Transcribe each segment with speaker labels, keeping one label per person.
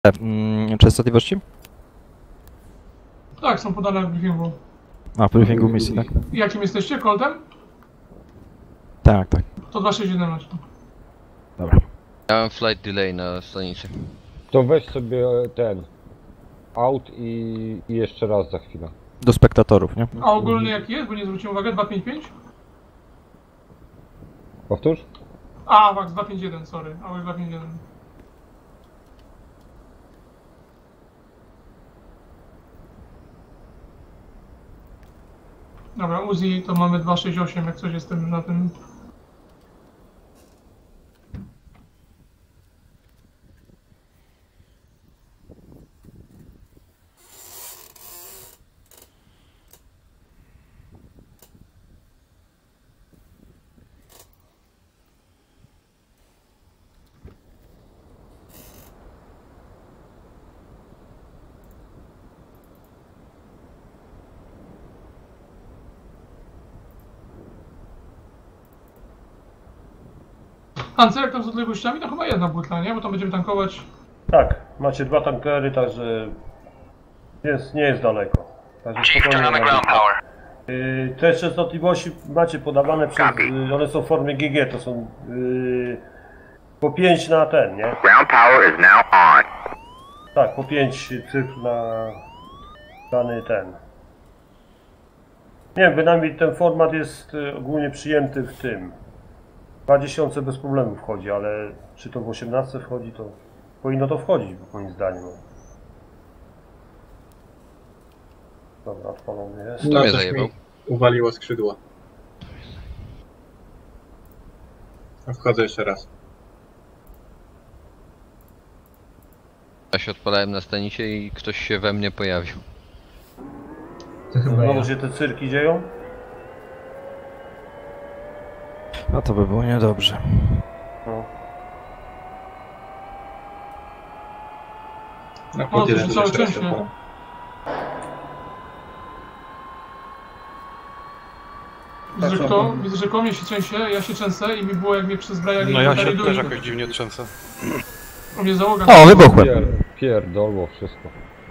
Speaker 1: Częstotliwości?
Speaker 2: Tak, są podane w briefingu.
Speaker 1: A, w briefingu misji, tak?
Speaker 2: Jakim jesteście? Coldem?
Speaker 1: Tak, tak.
Speaker 2: To 2617.
Speaker 1: Dobra.
Speaker 3: Ja mam flight delay na stanicy.
Speaker 4: To weź sobie ten out i jeszcze raz za chwilę.
Speaker 1: Do spektatorów, nie?
Speaker 2: A ogólny jaki jest? Bo nie zwróciłem uwagi. 255?
Speaker 4: Powtórz?
Speaker 2: A, Wax 251, sorry. A, 251. Dobra, Uzi to mamy 268, jak coś jest tym na tym. Hancer, jak tam z odległościami? To chyba jedna butla, nie? Bo tam będziemy tankować.
Speaker 5: Tak, macie dwa tankery, także nie jest daleko. Także spokojnie. Te częstotliwości macie podawane przez, one są w formie GG, to są po 5 na ten, nie?
Speaker 6: Ground power is now on.
Speaker 5: Tak, po 5 cyfr na dany ten. Nie wiem, bynajmniej ten format jest ogólnie przyjęty w tym. 2000 bez problemu wchodzi, ale czy to w 18 wchodzi, to powinno to wchodzić, moim zdaniem. Dobra, odpalony jest.
Speaker 3: Kto mnie zajebał?
Speaker 7: Uwaliło skrzydła. Wchodzę jeszcze raz.
Speaker 3: Ja się odpalałem na stanicie i ktoś się we mnie pojawił.
Speaker 5: Znowu się te cyrki dzieją?
Speaker 1: No to by było niedobrze.
Speaker 5: No.
Speaker 2: O, to się całe częściej. Widzę, że koło mnie się trzęsie, ja się trzęsę i mi było jak mnie przezbrajali.
Speaker 8: No ja się też jakoś dziwnie trzęsę.
Speaker 2: O mnie załoga.
Speaker 1: O, wybuchłem!
Speaker 4: Pierdolło wszystko.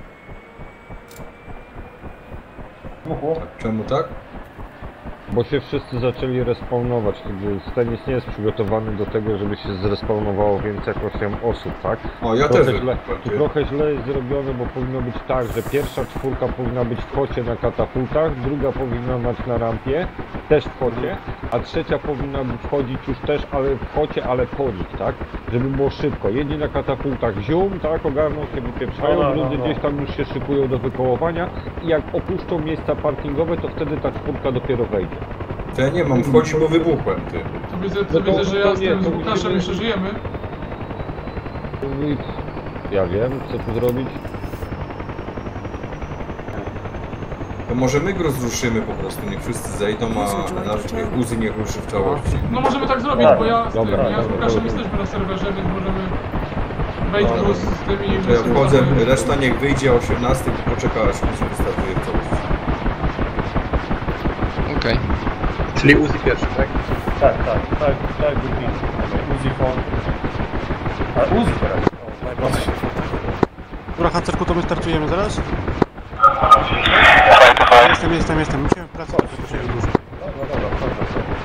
Speaker 7: Czemu tak?
Speaker 4: Bo się wszyscy zaczęli respawnować, Stenis nie jest przygotowany do tego, żeby się zrespawnowało więcej jak 8 osób, tak?
Speaker 7: O, ja
Speaker 4: trochę
Speaker 7: też
Speaker 4: źle, trochę źle jest zrobione, bo powinno być tak, że pierwsza czwórka powinna być w focie na katapultach, druga powinna być na rampie, też w focie, a trzecia powinna wchodzić już też, ale w focie, ale po nich, tak? Żeby było szybko. Jedni na katapultach zium, tak, ogarną się, wypieprzają, drudzy gdzieś tam już się szykują do wykołowania i jak opuszczą miejsca parkingowe, to wtedy ta czwórka dopiero wejdzie.
Speaker 7: To ja nie mam wchodzić, bo wybuchłem, ty.
Speaker 2: To widzę, że ja z tym Łukaszem jeszcze żyjemy.
Speaker 4: Ja wiem, co tu zrobić.
Speaker 7: To może my go rozruszymy po prostu, niech wszyscy zejdą, a nasz Uzi niech ruszy w całości.
Speaker 2: No możemy tak zrobić, bo ja z
Speaker 4: Dobra,
Speaker 2: Łukaszem jesteśmy na serwerze, więc możemy wejść plus z tymi...
Speaker 7: To ja wchodzę, reszta niech wyjdzie o 18 i poczeka aż Uzi wystartuje w całości.
Speaker 3: Okej.
Speaker 7: Czyli Uzi pierwszy, tak?
Speaker 5: Tak, Uzi for. A Uzi teraz.
Speaker 8: Dobra, Hancerku, to my startujemy zaraz? Jestem. Musimy pracować, to się dużo.
Speaker 5: Dobra.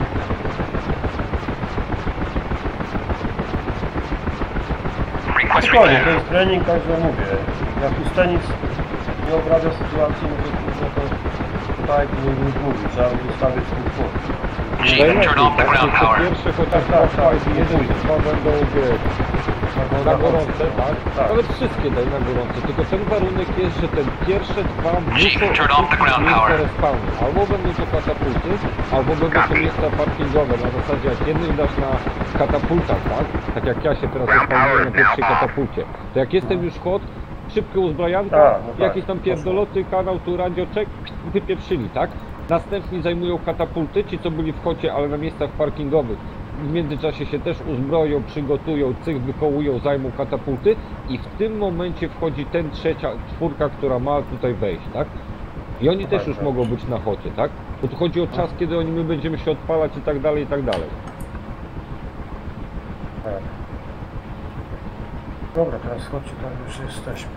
Speaker 5: Spokojnie, to jest trening, tak jak mówię. Jak Stenis nie obrabia sytuacji, no to tak nie mówi, trzeba ustawić ten sposób.
Speaker 4: Pierwsze chociaż jeden i dwa będą na gorące, tak? Nawet wszystkie daj na gorące, tylko ten warunek jest, że te pierwsze dwa muszą opuścić miejsca respawnu. Albo będą to katapulty, albo będą to miejsca parkingowe, na zasadzie jak jednym dasz na katapultach, tak? Tak jak ja się teraz respawnuję na pierwszej katapulcie. To jak jestem już hot, szybko uzbrajanka, jakieś tam pierdoloty, kanał, tu radioczek, wypieprzyli, tak? Następni zajmują katapulty, ci co byli w kocie, ale na miejscach parkingowych. W międzyczasie się też uzbroją, przygotują, cych wykołują, zajmą katapulty i w tym momencie wchodzi ten czwórka, która ma tutaj wejść, tak? I oni też już mogą być na chocie, tak? Bo tu chodzi o czas, kiedy my będziemy się odpalać i tak dalej, i tak dalej.
Speaker 5: Dobra, teraz chodźcie, tam już jesteśmy.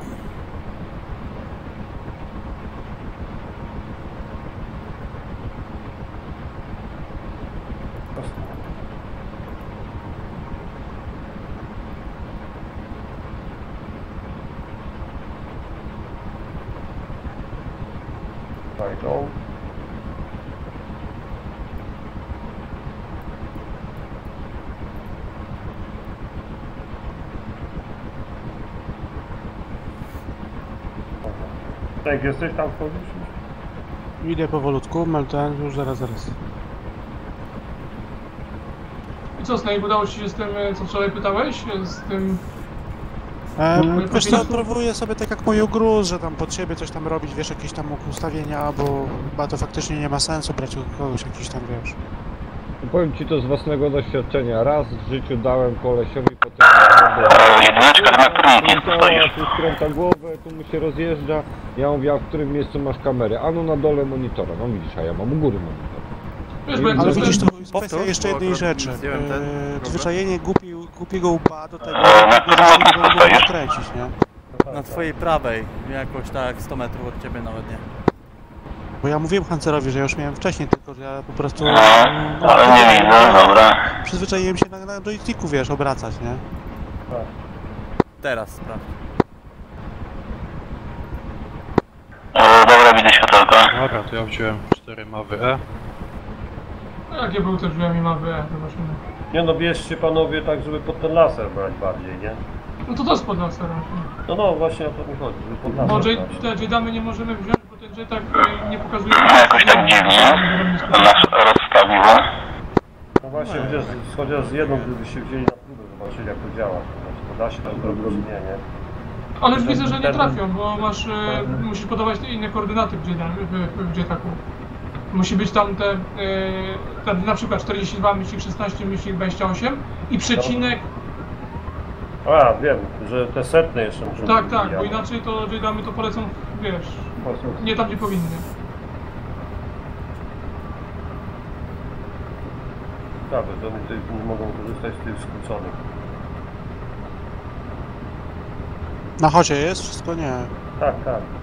Speaker 5: Fajdą. Tak, jesteś tam wchodzisz?
Speaker 8: Idę powolutku, melden, już zaraz.
Speaker 2: I co, Snake, udało ci się z tym, co wczoraj pytałeś? Z tym...
Speaker 8: Wiesz co, próbuję sobie tak jak mówił Gruz, że tam pod siebie coś tam robić, wiesz, jakieś tam ustawienia, bo chyba to faktycznie nie ma sensu brać u kogoś jakiś tam, wiesz.
Speaker 4: Powiem ci to z własnego doświadczenia. Raz w życiu dałem kolesiowi, potem...
Speaker 6: Jedyneczka, na którym miejscu stoisz?
Speaker 4: Tu skręca głowę, tu mu się rozjeżdża. Ja mówię, a w którym miejscu masz kamerę? A no na dole monitora. No widzisz, a ja mam u góry monitor.
Speaker 2: Wiesz, bo jak
Speaker 8: Ale
Speaker 2: coś
Speaker 8: widzisz,
Speaker 2: ten...
Speaker 8: to jest kwestia jeszcze jednej rzeczy. Przyzwyczajenie głupiego łba do tego,
Speaker 6: Na którym lotnisku stoisz?
Speaker 8: kręcić, nie?
Speaker 9: Na twojej prawej, jakoś tak 100 metrów od ciebie nawet nie.
Speaker 8: Bo ja mówiłem Hancerowi, że ja już miałem wcześniej, tylko że ja po prostu...
Speaker 6: Ale nie widzę, dobra.
Speaker 8: Przyzwyczaiłem się na joysticku, wiesz, obracać, nie?
Speaker 9: Teraz sprawdź.
Speaker 6: Dobra, widzę światełko.
Speaker 8: Dobra, to ja wziąłem 4 mawy E.
Speaker 2: Jakie był też drzwiami mapy, zobaczymy.
Speaker 5: Nie no, bierzcie panowie tak, żeby pod ten laser brać bardziej, nie?
Speaker 2: No to spod nas teraz.
Speaker 5: No właśnie o to mi chodzi, żeby pod
Speaker 2: Bo
Speaker 5: laser brać.
Speaker 2: J-damy nie możemy wziąć, bo ten JTAC nie pokazuje...
Speaker 6: Jakoś tak dziwnie nas rozstawiło.
Speaker 5: No właśnie, chociaż z jedną, gdybyście wzięli na próbę, zobaczyli jak to działa. Znaczy, to da się tam zrobić, czy nie, nie?
Speaker 2: Ale już widzę, że nie trafią, bo masz, musisz podawać te inne koordynaty w JTAC-u. Musi być tam na przykład 42,16,28 i przecinek.
Speaker 5: A, wiem, że te setne jeszcze muszą
Speaker 2: Tak,
Speaker 5: być
Speaker 2: tak, bo
Speaker 5: wbijane.
Speaker 2: inaczej to J-damy to polecą, wiesz, nie tam gdzie powinny.
Speaker 5: Tak, to oni tutaj nie mogą korzystać z tych skróconych.
Speaker 8: Na chodzie jest wszystko? Nie.
Speaker 5: Tak.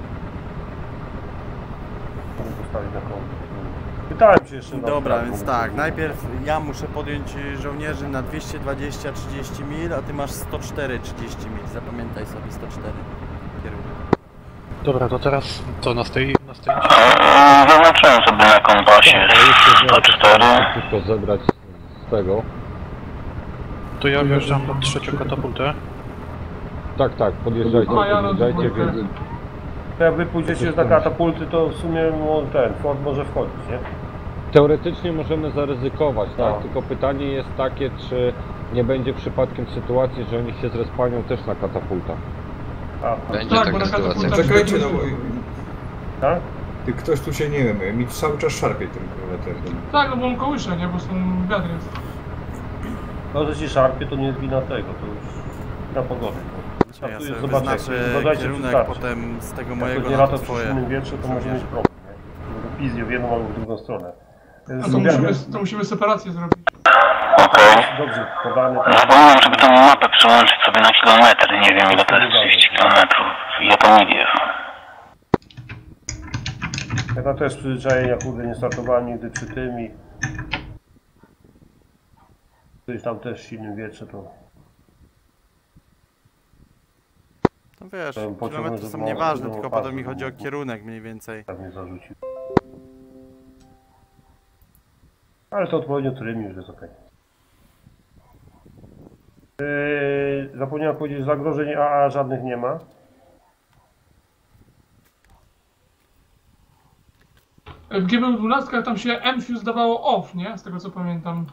Speaker 5: Mogę postawić na koło. Pytałem się jeszcze na
Speaker 9: Dobra,
Speaker 5: przykład,
Speaker 9: więc
Speaker 5: bo-
Speaker 9: tak, najpierw ja muszę podjąć żołnierzy na 220-30 mil, a ty masz 104-30 mil. Zapamiętaj sobie 104 kierunek.
Speaker 8: Dobra, to teraz co, na zdjęciu?
Speaker 6: Zaznaczyłem sobie na kompasie 104.
Speaker 4: Tylko zebrać z tego.
Speaker 8: To ja wjeżdżam na trzecią katapultę.
Speaker 4: Tak, podjeżdżajcie,
Speaker 2: A ja na
Speaker 4: podjeżdżajcie,
Speaker 2: dwójkę.
Speaker 4: więc...
Speaker 5: To jak wy pójdziecie za katapulty, to w sumie ten Ford może wchodzić, nie?
Speaker 4: Teoretycznie możemy zaryzykować, tak?
Speaker 5: No.
Speaker 4: Tylko pytanie jest takie, czy nie będzie przypadkiem sytuacji, że oni się zrespanią też na katapultach.
Speaker 3: Będzie
Speaker 2: Tak, bo
Speaker 3: taka
Speaker 2: na
Speaker 3: sytuacja.
Speaker 2: katapultach-
Speaker 7: Czekajcie, no bo...
Speaker 5: Tak?
Speaker 7: Ty ktoś tu się, nie wiem, mi cały czas szarpie tym kilometrem.
Speaker 2: Tak, no bo on kołysze, nie, bo są wiatry.
Speaker 5: No, że ci szarpie, to nie jest wina tego, to już na pogodę.
Speaker 9: Ja
Speaker 5: Tu
Speaker 9: sobie
Speaker 5: jest, zobaczcie,
Speaker 9: wyznaczę
Speaker 5: badajcie,
Speaker 9: kierunek,
Speaker 5: wystarczy.
Speaker 9: potem z tego
Speaker 5: Jak
Speaker 9: mojego
Speaker 5: będzie
Speaker 9: na
Speaker 5: lato
Speaker 9: to
Speaker 5: w
Speaker 9: twoje.
Speaker 5: silnym wietrze, to może mieć problem, nie? Piznie w jedną albo w drugą stronę.
Speaker 2: A to musimy separację zrobić.
Speaker 6: Okej.
Speaker 5: Dobrze podany.
Speaker 6: Zapomniałem, żeby tą mapę przełączyć sobie na kilometr. Nie wiem ile to jest 30 kilometrów. Ja to nie wiem.
Speaker 5: Ja tam też przyzwyczajenia, kurde, nie startowałem nigdy przy tym i... Gdzieś tam też w silnym wietrze, to...
Speaker 9: No wiesz,
Speaker 5: Ten pociąg
Speaker 9: kilometry
Speaker 5: może
Speaker 9: są
Speaker 5: mało
Speaker 9: nieważne,
Speaker 5: było
Speaker 9: tylko
Speaker 5: pasy,
Speaker 9: potem mi chodzi o
Speaker 5: bo-
Speaker 9: kierunek mniej więcej.
Speaker 5: Tak mnie zarzucił. Ale to odpowiednio trymi, już jest okej. Zapomniałem powiedzieć, zagrożeń AA żadnych nie ma.
Speaker 2: W GB12 tam się M-Fuse dawało off, nie? Z tego co pamiętam.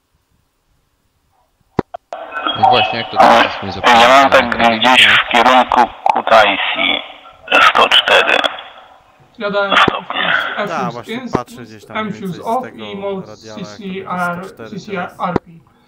Speaker 3: No właśnie, jak to teraz mi
Speaker 6: Ja mam tak gdzieś w kierunku Kutaisi 104.
Speaker 2: Ja dałem
Speaker 9: Tak,
Speaker 2: M-Fuse
Speaker 9: właśnie
Speaker 2: in,
Speaker 9: patrzę gdzieś tam mniej
Speaker 2: M-Fuse
Speaker 9: więcej z
Speaker 2: off
Speaker 9: tego
Speaker 2: i mode
Speaker 9: radiala, jak to
Speaker 2: CCR,
Speaker 9: jest 104
Speaker 2: CCRP.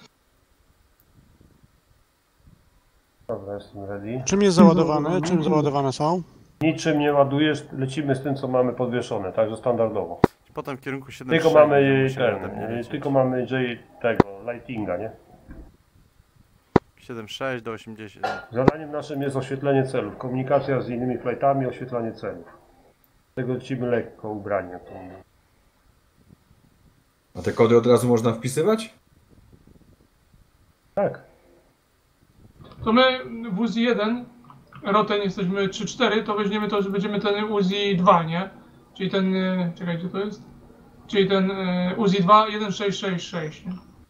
Speaker 5: Dobra, jestem ready.
Speaker 8: Czym jest załadowane? Czym załadowane są?
Speaker 5: Niczym nie ładujesz, lecimy z tym, co mamy podwieszone, także standardowo.
Speaker 9: Potem w kierunku 7
Speaker 5: Tylko mamy tego, lightinga, nie?
Speaker 9: 7,6 do 80.
Speaker 5: Zadaniem naszym jest oświetlenie celów, komunikacja z innymi flightami, oświetlanie celów. Tego lecimy lekko ubrania.
Speaker 7: A te kody od razu można wpisywać?
Speaker 5: Tak.
Speaker 2: To my w UZI 1, roten jesteśmy 3-4, to weźmiemy to, że będziemy ten UZI 2, nie? Czyli ten, czekaj, gdzie to jest? Czyli ten UZI 2, 1666, nie?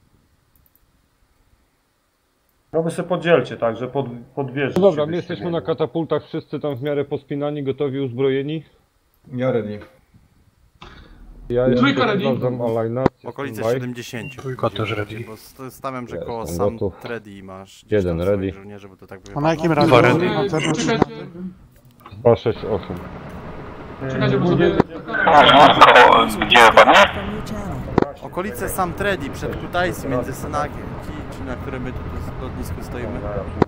Speaker 5: No wy sobie podzielcie, tak, że pod wieżę.
Speaker 4: No dobra, my jesteśmy na katapultach, wszyscy tam w miarę pospinani, gotowi, uzbrojeni.
Speaker 7: Ja ready.
Speaker 4: Ja
Speaker 2: Dwójka ready.
Speaker 4: sprawdzam alignację.
Speaker 9: Okolice
Speaker 4: standby.
Speaker 9: 70.
Speaker 1: Trójka też ready.
Speaker 9: Bo stawiam, że
Speaker 4: Ja
Speaker 9: koło
Speaker 4: jestem
Speaker 9: sam
Speaker 4: gotów.
Speaker 9: ready masz gdzieś
Speaker 4: Jeden
Speaker 9: tam
Speaker 4: ready.
Speaker 9: swoich żołnierzy, bo to tak
Speaker 8: A na jakim
Speaker 2: No,
Speaker 8: razie?
Speaker 1: Dwa ready.
Speaker 8: Na zewnątrz?
Speaker 2: Czekajcie,
Speaker 4: 2, 6, 8.
Speaker 2: czekajcie, bo sobie...
Speaker 6: Koło, gdzie wypadnie?
Speaker 9: Okolice sam ready przed Kutaisi między Senaki, czy na którym my tu z lotnisku stoimy.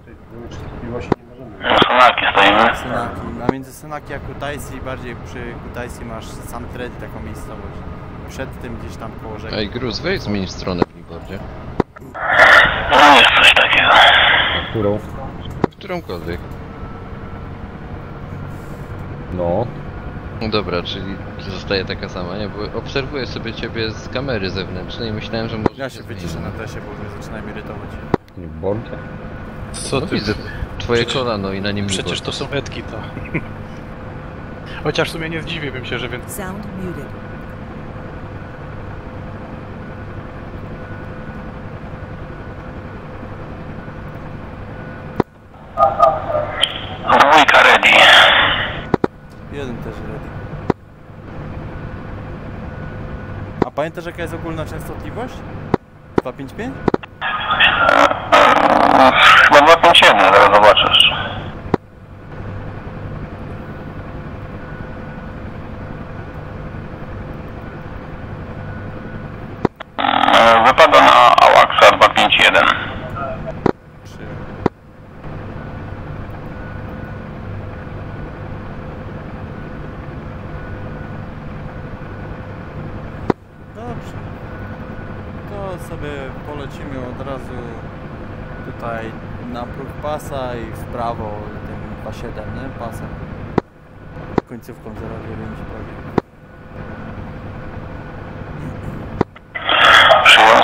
Speaker 6: Sonarki stoimy.
Speaker 9: Senaki. A między Senaki a Kutaisi, bardziej przy Kutaisi masz sam ready, taką miejscowość. Przed tym gdzieś tam koło rzeki.
Speaker 3: Ej, Gruz, wejdź zmień stronę w keyboardzie.
Speaker 6: No jest coś takiego.
Speaker 4: Na którą?
Speaker 3: W którąkolwiek.
Speaker 4: No.
Speaker 3: No dobra, czyli zostaje taka sama, nie? Bo obserwuję sobie ciebie z kamery zewnętrznej i myślałem, że może...
Speaker 9: Ja się wyciszę na tesie, bo mnie zaczynają irytować.
Speaker 4: Nie board?
Speaker 1: Co
Speaker 3: No
Speaker 1: ty?
Speaker 3: widzę twoje kolano i na nim
Speaker 1: Przecież to są metki, to. Chociaż w sumie nie zdziwiłbym się, że więcej.
Speaker 10: Sound muted.
Speaker 6: Dwójka ready.
Speaker 9: Jeden też ready. A pamiętasz jaka jest ogólna częstotliwość? 255?
Speaker 6: Chyba 251, zaraz zobaczysz. Wypada na AWACS 251.
Speaker 9: Dobrze. To sobie polecimy od razu tutaj na próg pasa i w prawo tym 27, nie? Pasem. Końcówką 09 prawie.
Speaker 6: Przyjął.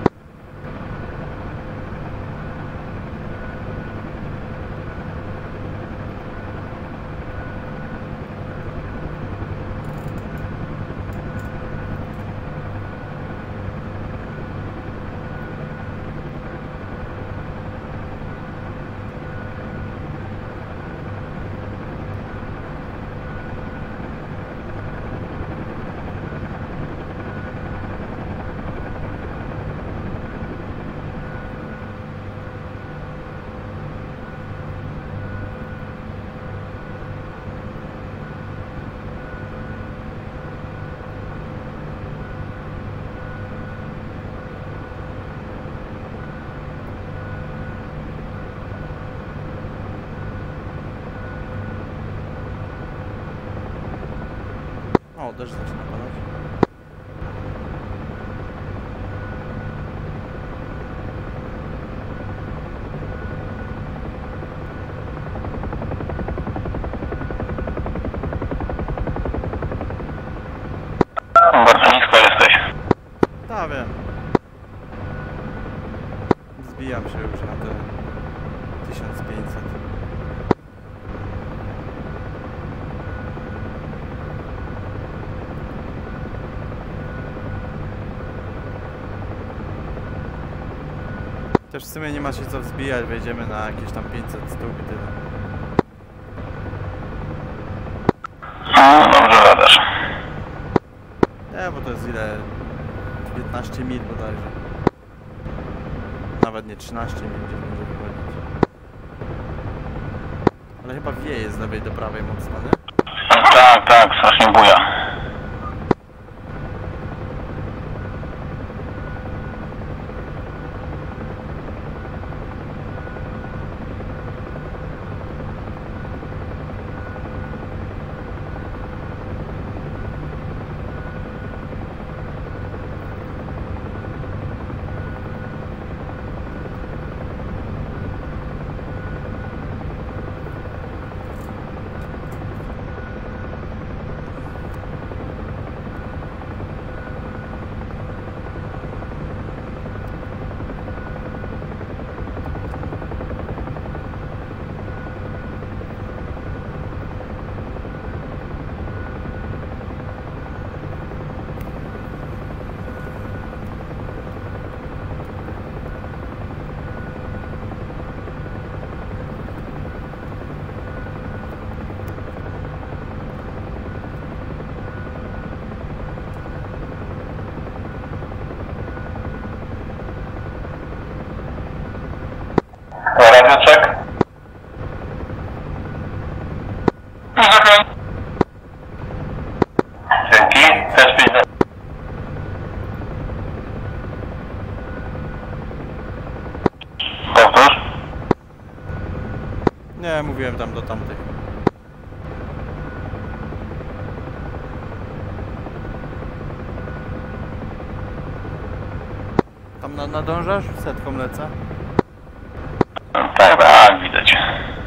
Speaker 9: O, deszcz zaczyna padać.
Speaker 6: Bardzo nisko jesteś.
Speaker 9: Tak, wiem. Zbijam się już na te 1500. Też w sumie nie ma się co wzbijać, wejdziemy na jakieś tam 500 stóp i tyle.
Speaker 6: No, dobrze gadasz.
Speaker 9: Nie, bo to jest ile? 15 mil bodajże. Nawet nie 13 mil, gdzie będzie wychodzić. Ale chyba wieje z lewej do prawej mocno, nie?
Speaker 6: Tak, tak, strasznie buja.
Speaker 9: mówiłem tam do tamtych. Tam nadążasz? Setką lecę.
Speaker 6: Tak, tak, widać.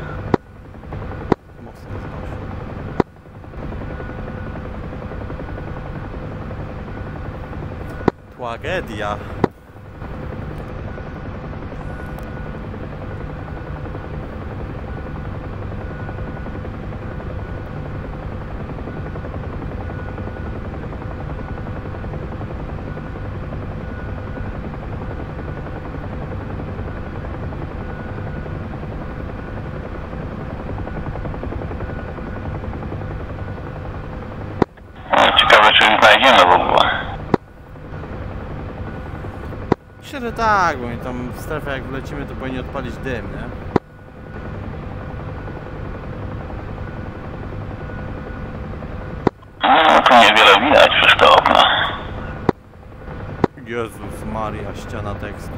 Speaker 9: Mocno znosi. Tragedia.
Speaker 6: Ciekawe, czy ich znajdziemy w ogóle.
Speaker 9: Myślę, że tak, bo oni tam w strefę jak wlecimy, to powinni odpalić dym, nie?
Speaker 6: No, tu niewiele widać przez te okna.
Speaker 9: Jezus Maria, ściana tekstu.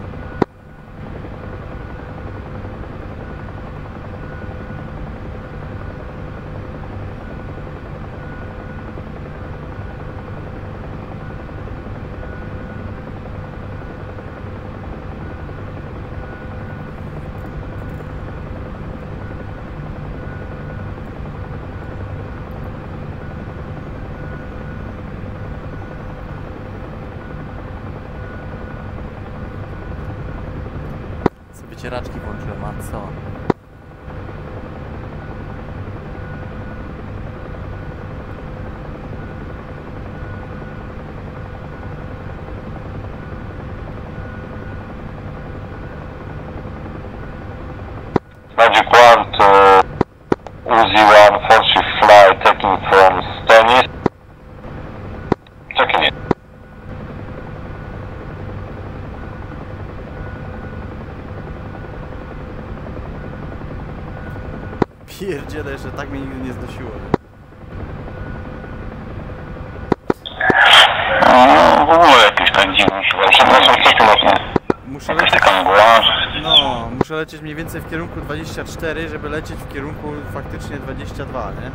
Speaker 9: Wycieraczki włączyłem, a co?
Speaker 6: Magic Ward, Uzi-1H Fly taking from Stennis. Checking it.
Speaker 9: Pierdziele, jeszcze tak mnie nigdy nie znosiło.
Speaker 6: No, w ogóle jakieś tak dziwne się. Przepraszam, co tu lotnie?
Speaker 9: Muszę
Speaker 6: Jakaś
Speaker 9: lecieć,
Speaker 6: taka mgła.
Speaker 9: no, muszę lecieć mniej więcej w kierunku 24, żeby lecieć w kierunku faktycznie 22, nie?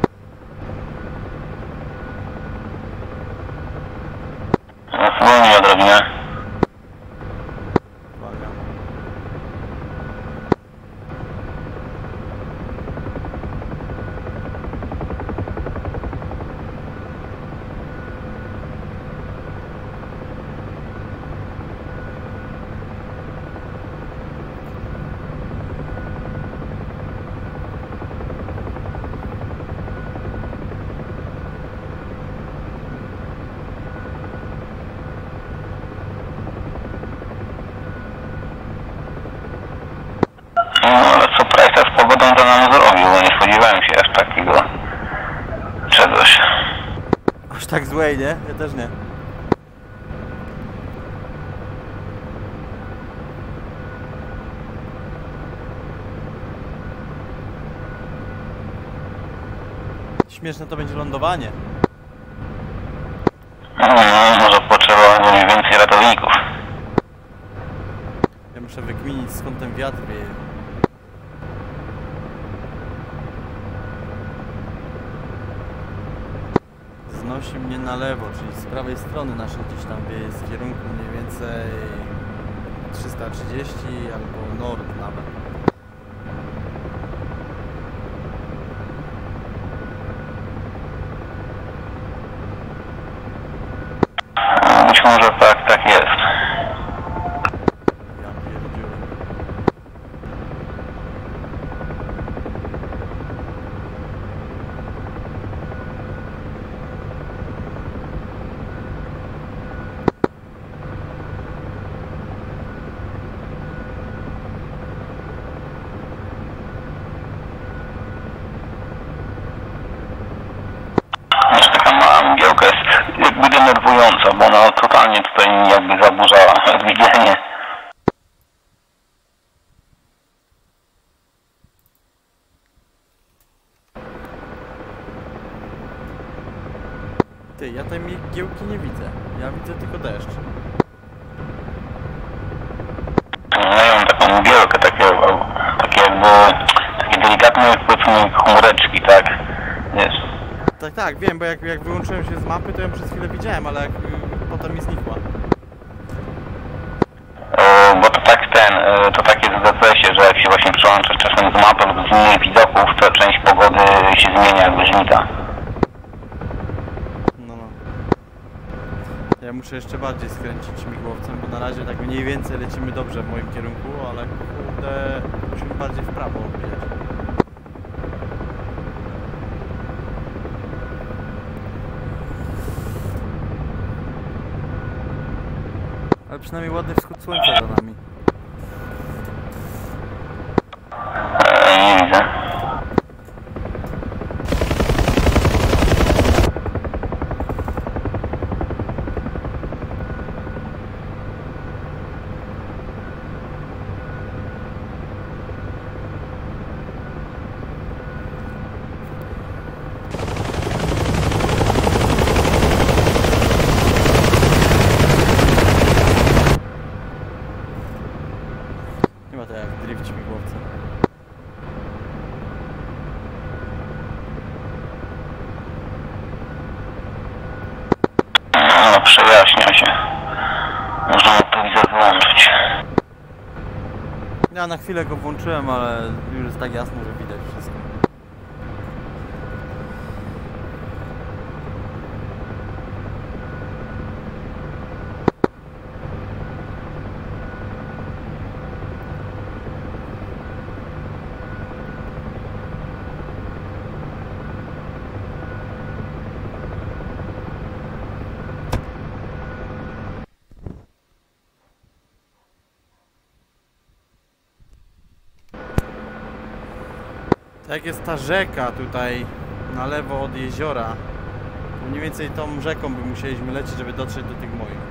Speaker 6: Zwolnij odrobinę.
Speaker 9: Uwaga.
Speaker 6: No, ale surprise z pogodą to nam zrobił, bo nie spodziewałem się aż takiego czegoś.
Speaker 9: Aż tak złej, nie? Ja też nie. Śmieszne to będzie lądowanie.
Speaker 6: No, może potrzeba mniej więcej ratowników.
Speaker 9: Ja muszę wykminić, skąd ten wiatr wieje. Znosi mnie na lewo, czyli z prawej strony nasze gdzieś tam wieje, z kierunku mniej więcej 330 albo nord nawet.
Speaker 6: Być może tak jest.
Speaker 9: Ja pierdzielę.
Speaker 6: Taka mała mgiełka jest jakby denerwująca, bo ona totalnie tutaj jakby zaburza widzenie.
Speaker 9: Ty, ja tej mgiełki nie widzę. Ja widzę tylko deszcz.
Speaker 6: No ja mam taką mgiełkę, takie jakby, takie delikatne beczki, tak? Wiesz.
Speaker 9: Tak, wiem, bo jak wyłączyłem się z mapy, to ją przez chwilę widziałem, ale jak potem mi znikła.
Speaker 6: Bo to tak to tak jest w DCS-ie, że jak się właśnie przełączasz czasem z mapy lub z innych widoków, to część pogody się zmienia, jakby znika.
Speaker 9: No. Ja muszę jeszcze bardziej skręcić śmigłowcem, bo na razie tak mniej więcej lecimy dobrze w moim kierunku, ale kurde, musimy bardziej w prawo odbijać. Ale przynajmniej ładny wschód słońca za nami.
Speaker 6: Nie widzę.
Speaker 9: Nie ma to jak drift śmigłowca.
Speaker 6: No, przejaśnia się. Można telewizor wyłączyć.
Speaker 9: Ja na chwilę go włączyłem, ale już jest tak jasno, że widać wszystko. Jak jest ta rzeka tutaj na lewo od jeziora, to mniej więcej tą rzeką by musieliśmy lecieć, żeby dotrzeć do tych moich.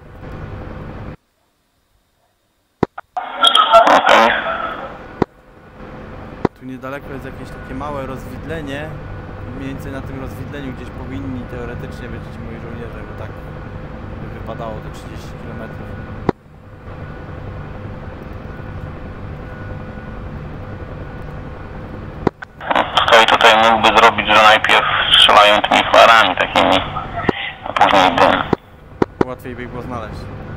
Speaker 9: Tu niedaleko jest jakieś takie małe rozwidlenie. Mniej więcej na tym rozwidleniu gdzieś powinni teoretycznie być moi żołnierze, bo tak by wypadało te 30 km.
Speaker 6: Tutaj mógłby zrobić, że najpierw strzelają tymi flarami takimi, a później dym.
Speaker 9: Łatwiej by ich było znaleźć.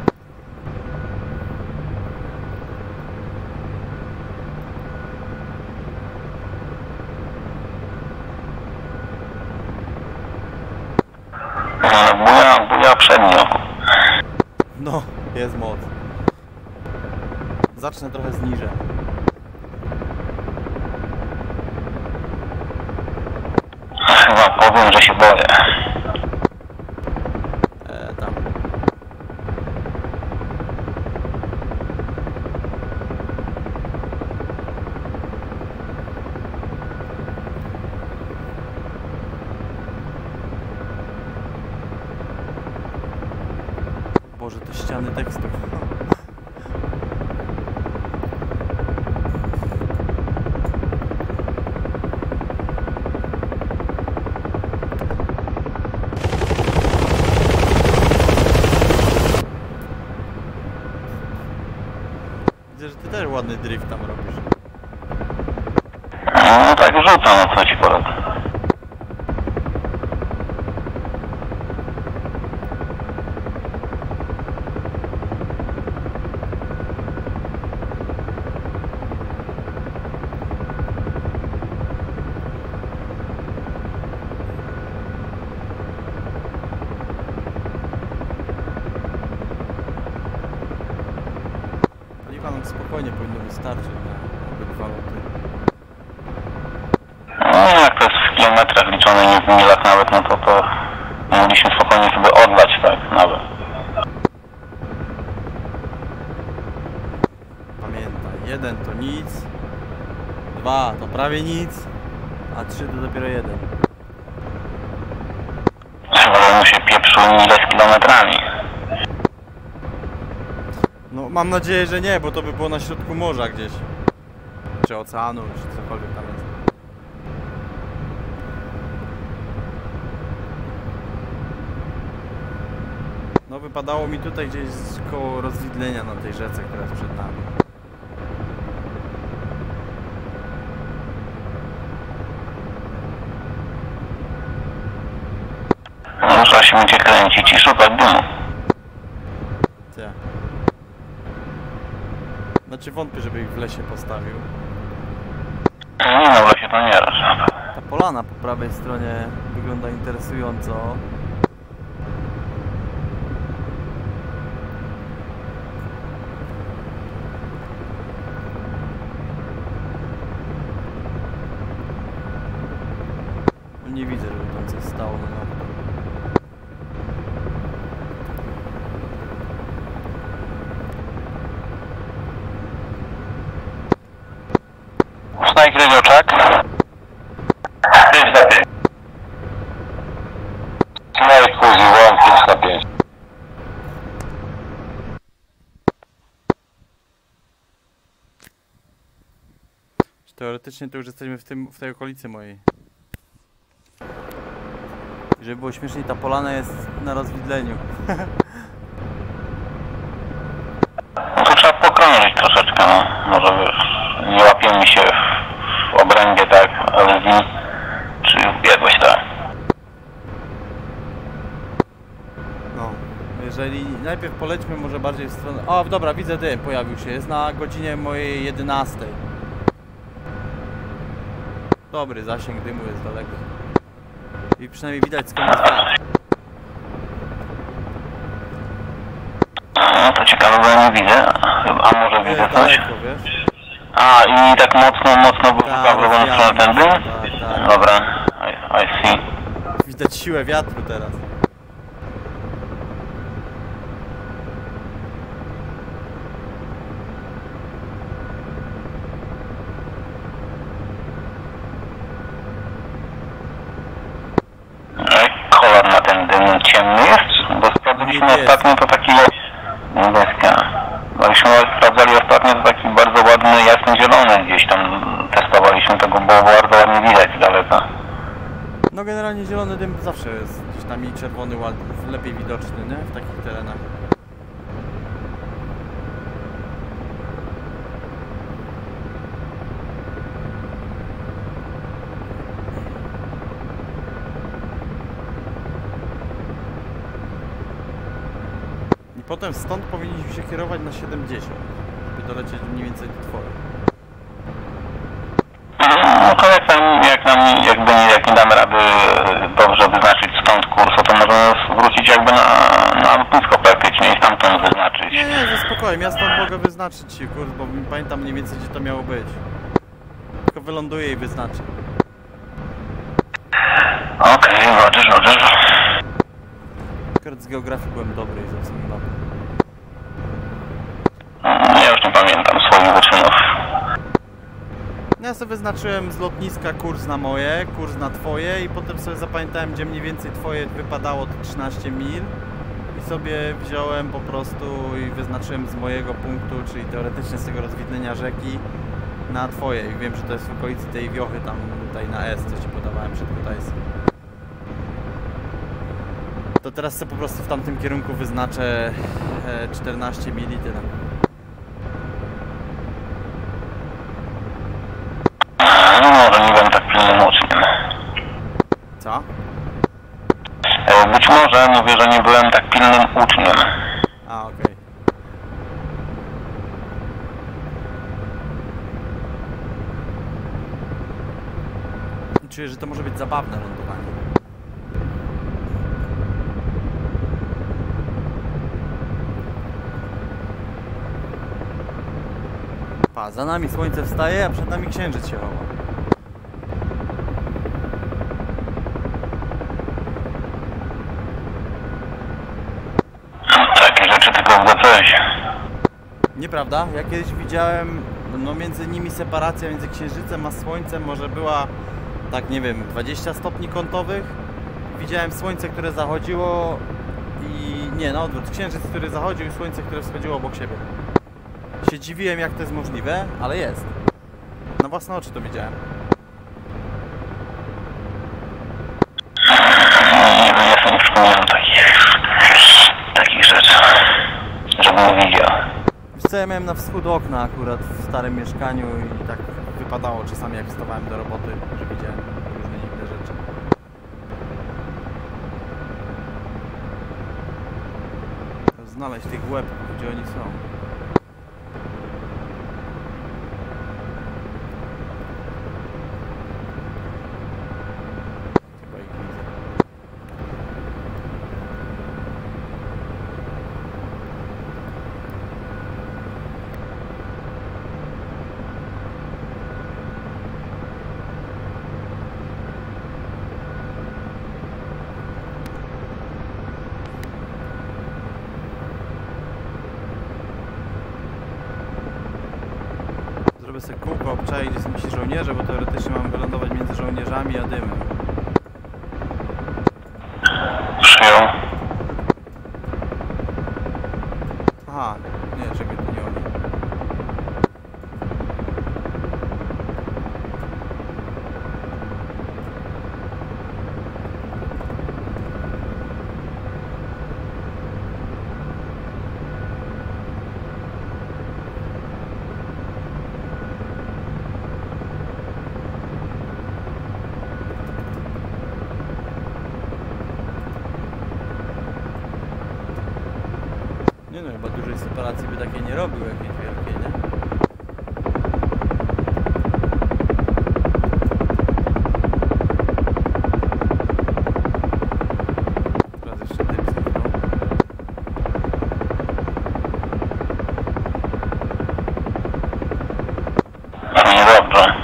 Speaker 6: Buja przednio.
Speaker 9: No, jest moc. Zacznę trochę zniżej.
Speaker 6: Chyba powiem, że się boję.
Speaker 9: Tam. Boże, te ściany tekstów. Widzę, że ty też ładny drift tam robisz.
Speaker 6: No tak rzucam, no co ci poradzę.
Speaker 9: Paliwa nam spokojnie powinno wystarczyć na 2 loty.
Speaker 6: No jak to jest w kilometrach liczone, nie w milach nawet, no to mogliśmy spokojnie sobie odlać, tak, nawet.
Speaker 9: Pamiętaj, 1 to nic, 2 to prawie nic, a 3 to dopiero 1.
Speaker 6: Chyba mu się pieprzył mile z kilometrami.
Speaker 9: No mam nadzieję, że nie, bo to by było na środku morza gdzieś. Czy oceanu, czy cokolwiek tam jest. No wypadało mi tutaj gdzieś koło rozwidlenia na tej rzece, która jest przed nami.
Speaker 6: musimy cię kręcić i szukać dymu.
Speaker 9: Tak. Znaczy wątpię, żeby ich w lesie postawił.
Speaker 6: Nie no, w lesie to nie raz.
Speaker 9: Ta polana po prawej stronie wygląda interesująco. Nie widzę, żeby tam coś stało na mapie.
Speaker 6: Snake radio check. 5 na 5. Snake Uzi 1, 5 na 5.
Speaker 9: Teoretycznie to już jesteśmy w tej okolicy mojej. Żeby było śmieszniej, ta polana jest na rozwidleniu.
Speaker 6: No to trzeba pokrążyć troszeczkę, no. Może wiesz, nie łapiemy się w obrębie, tak, LSD, czy jakoś tak.
Speaker 9: No, jeżeli najpierw polećmy może bardziej w stronę... O, dobra, widzę dym, pojawił się, jest na godzinie mojej 11. Dobry zasięg dymu, jest daleko. I przynajmniej widać skąd jest wiatr.
Speaker 6: No to ciekawe, bo ja nie widzę, a może widzę coś?
Speaker 9: Daleko, wiesz?
Speaker 6: A, i tak mocno wypływa w drugą stronę ten dym?
Speaker 9: Tak.
Speaker 6: Dobra, I see.
Speaker 9: Widać siłę wiatru teraz.
Speaker 6: Kolor na ten dym ciemny jest? Bo sprawdziliśmy ostatnio to taki niebieska. Bośmy sprawdzali ostatnio to taki bardzo ładny, jasny zielony gdzieś tam testowaliśmy, tego było bardzo ładnie widać z daleka.
Speaker 9: No generalnie zielony dym zawsze jest gdzieś tam i czerwony lepiej widoczny, nie? W takich terenach. I potem stąd powinniśmy się kierować na 70, żeby dolecieć mniej więcej do twoje.
Speaker 6: No to jak nie damy rady dobrze wyznaczyć stąd kurs, to możemy wrócić jakby na lotnisko praktycznie i stamtąd wyznaczyć.
Speaker 9: Nie, że spokojnie, ja stąd mogę wyznaczyć kurs, bo pamiętam mniej więcej gdzie to miało być. Tylko wyląduję i wyznaczę.
Speaker 6: Okej, Roger.
Speaker 9: Akurat z geografii byłem dobry i zepsułem mapę.
Speaker 6: Ja już nie pamiętam swoich wyczynów.
Speaker 9: Ja sobie wyznaczyłem z lotniska kurs na moje, kurs na twoje i potem sobie zapamiętałem, gdzie mniej więcej twoje wypadało to 13 mil i sobie wziąłem po prostu i wyznaczyłem z mojego punktu, czyli teoretycznie z tego rozwidlenia rzeki na twoje i wiem, że to jest w okolicy tej wiochy tam tutaj na S, co ci podawałem przed Kutajsem. To teraz sobie po prostu w tamtym kierunku wyznaczę 14 mil i tyle.
Speaker 6: No może nie byłem tak pilnym uczniem.
Speaker 9: Co?
Speaker 6: Być może mówię, że nie byłem tak pilnym uczniem.
Speaker 9: A, okej. Czuję, że to może być zabawne lądowanie. Pa, za nami słońce wstaje, a przed nami księżyc się chowa.
Speaker 6: Takie rzeczy tylko w DCS-ie.
Speaker 9: Nieprawda? Ja kiedyś widziałem, no między nimi separacja między księżycem a słońcem może była, tak nie wiem, 20 stopni kątowych. Widziałem słońce, które zachodziło i... nie, na odwrót, księżyc, który zachodził i słońce, które wschodziło obok siebie. Się dziwiłem, jak to jest możliwe, ale jest. Na własne oczy to widziałem.
Speaker 6: Nie wiem, ja sobie nie przypomniałem takich rzeczy, żebym widział.
Speaker 9: Wiesz co, ja miałem na wschód okna akurat w starym mieszkaniu i tak wypadało czasami, jak wstawałem do roboty, że widziałem różne dziwne rzeczy. znaleźć tych łebków, gdzie oni są. Chyba ich widzę. Zrobię sobie kółko, obczaję, gdzie są ci żołnierze, bo teoretycznie mam wylądować między żołnierzami a dymem.
Speaker 6: Przyjął.
Speaker 9: Aha, nie, czekaj, to nie oni. Nie no, chyba dużej separacji by takiej nie robił, jakiejś wielkiej, nie? Teraz jeszcze dym zniknął.
Speaker 6: Niedobrze.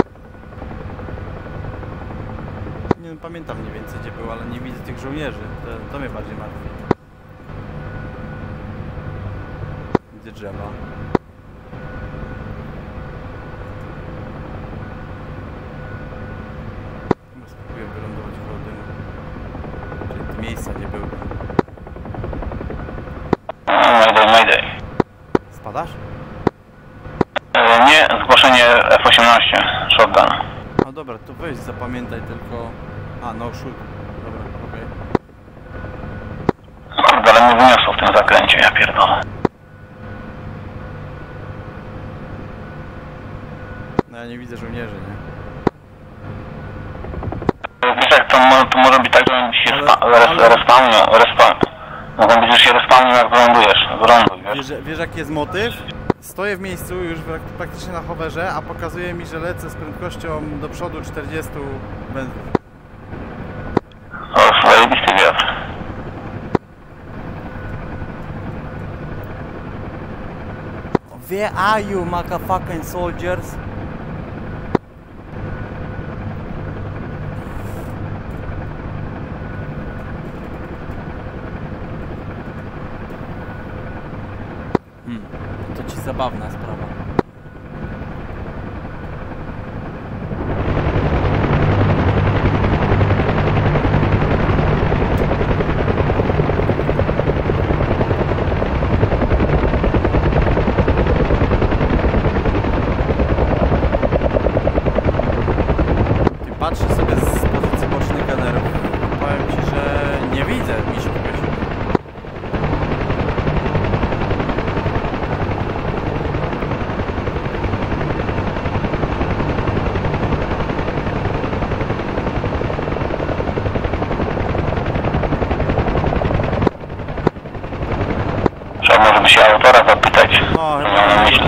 Speaker 9: Nie no, pamiętam mniej więcej gdzie był, ale nie widzę tych żołnierzy. To mnie bardziej martwi. Widzę drzewa. Spróbuję wylądować koło dymu. Czyli miejsca nie było.
Speaker 6: Mayday.
Speaker 9: Spadasz?
Speaker 6: Nie, zgłoszenie F-18, shotgun.
Speaker 9: No dobra, to weź zapamiętaj tylko... A, no shoot. Dobra, okej.
Speaker 6: Kurde, ale mnie wyniosło w tym zakręcie, ja pierdolę.
Speaker 9: No ja nie widzę żołnierzy, nie?
Speaker 6: Wiesz jak, to może być tak, że się respawn. Mogą być, że się respawnią jak wylądujesz. Wyląduj, wiesz?
Speaker 9: Wiesz jaki jest motyw? Stoję w miejscu już praktycznie na hoverze, a pokazuje mi, że lecę z prędkością do przodu 40 węzłów.
Speaker 6: O, zajebisty wiatr.
Speaker 9: Where are you, motherfucking soldiers? To ci zabawna sprawa. Patrzę sobie z pozycji bocznych generów. Powiem ci, że nie widzę misiów Pysiu.
Speaker 6: Trzeba może by się autora zapytać.
Speaker 9: No, chyba
Speaker 6: myśli.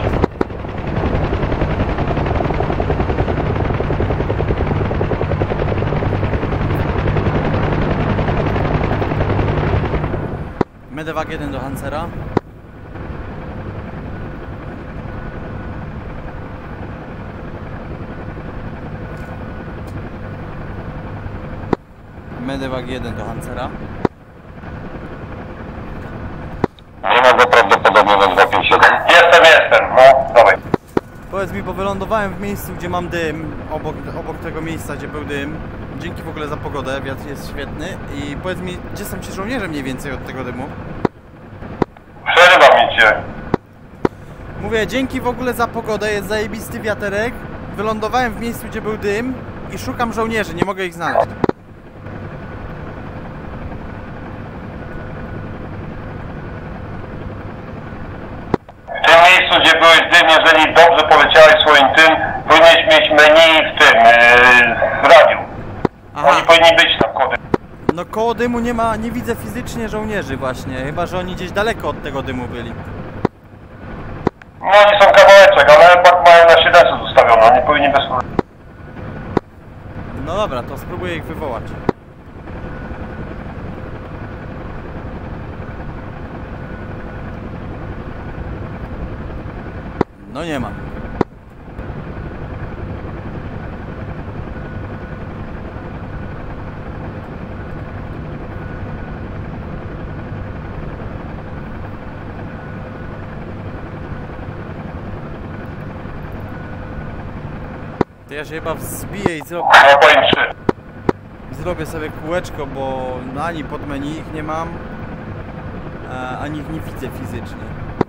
Speaker 9: Medewag 1 do Hansera. Medewag 1 do Hansera.
Speaker 6: Nie ma go prawdopodobnie na 257. Jestem, no, dawaj.
Speaker 9: Powiedz mi, bo wylądowałem w miejscu, gdzie mam dym, obok tego miejsca, gdzie był dym. Dzięki w ogóle za pogodę, wiatr jest świetny. I powiedz mi, gdzie są ci żołnierze mniej więcej od tego dymu?
Speaker 6: Przerywa mi cię.
Speaker 9: Mówię, dzięki w ogóle za pogodę, jest zajebisty wiaterek. Wylądowałem w miejscu, gdzie był dym i szukam żołnierzy, nie mogę ich znaleźć.
Speaker 6: W tym miejscu, gdzie byłeś dym, jeżeli dobrze poleciałeś swoim tym, powinieneś mieć menu w tym, w radiu.
Speaker 9: Aha.
Speaker 6: Oni powinni być tam kody.
Speaker 9: No koło dymu nie widzę fizycznie żołnierzy właśnie, chyba że oni gdzieś daleko od tego dymu byli.
Speaker 5: No oni są kawałeczek, ale park mają na 700 ustawione, nie powinni bez problemu.
Speaker 9: No dobra, to spróbuję ich wywołać. No nie mam. To ja się chyba wzbiję i zrobię sobie kółeczko, bo ani pod menu ich nie mam, ani ich nie widzę fizycznie.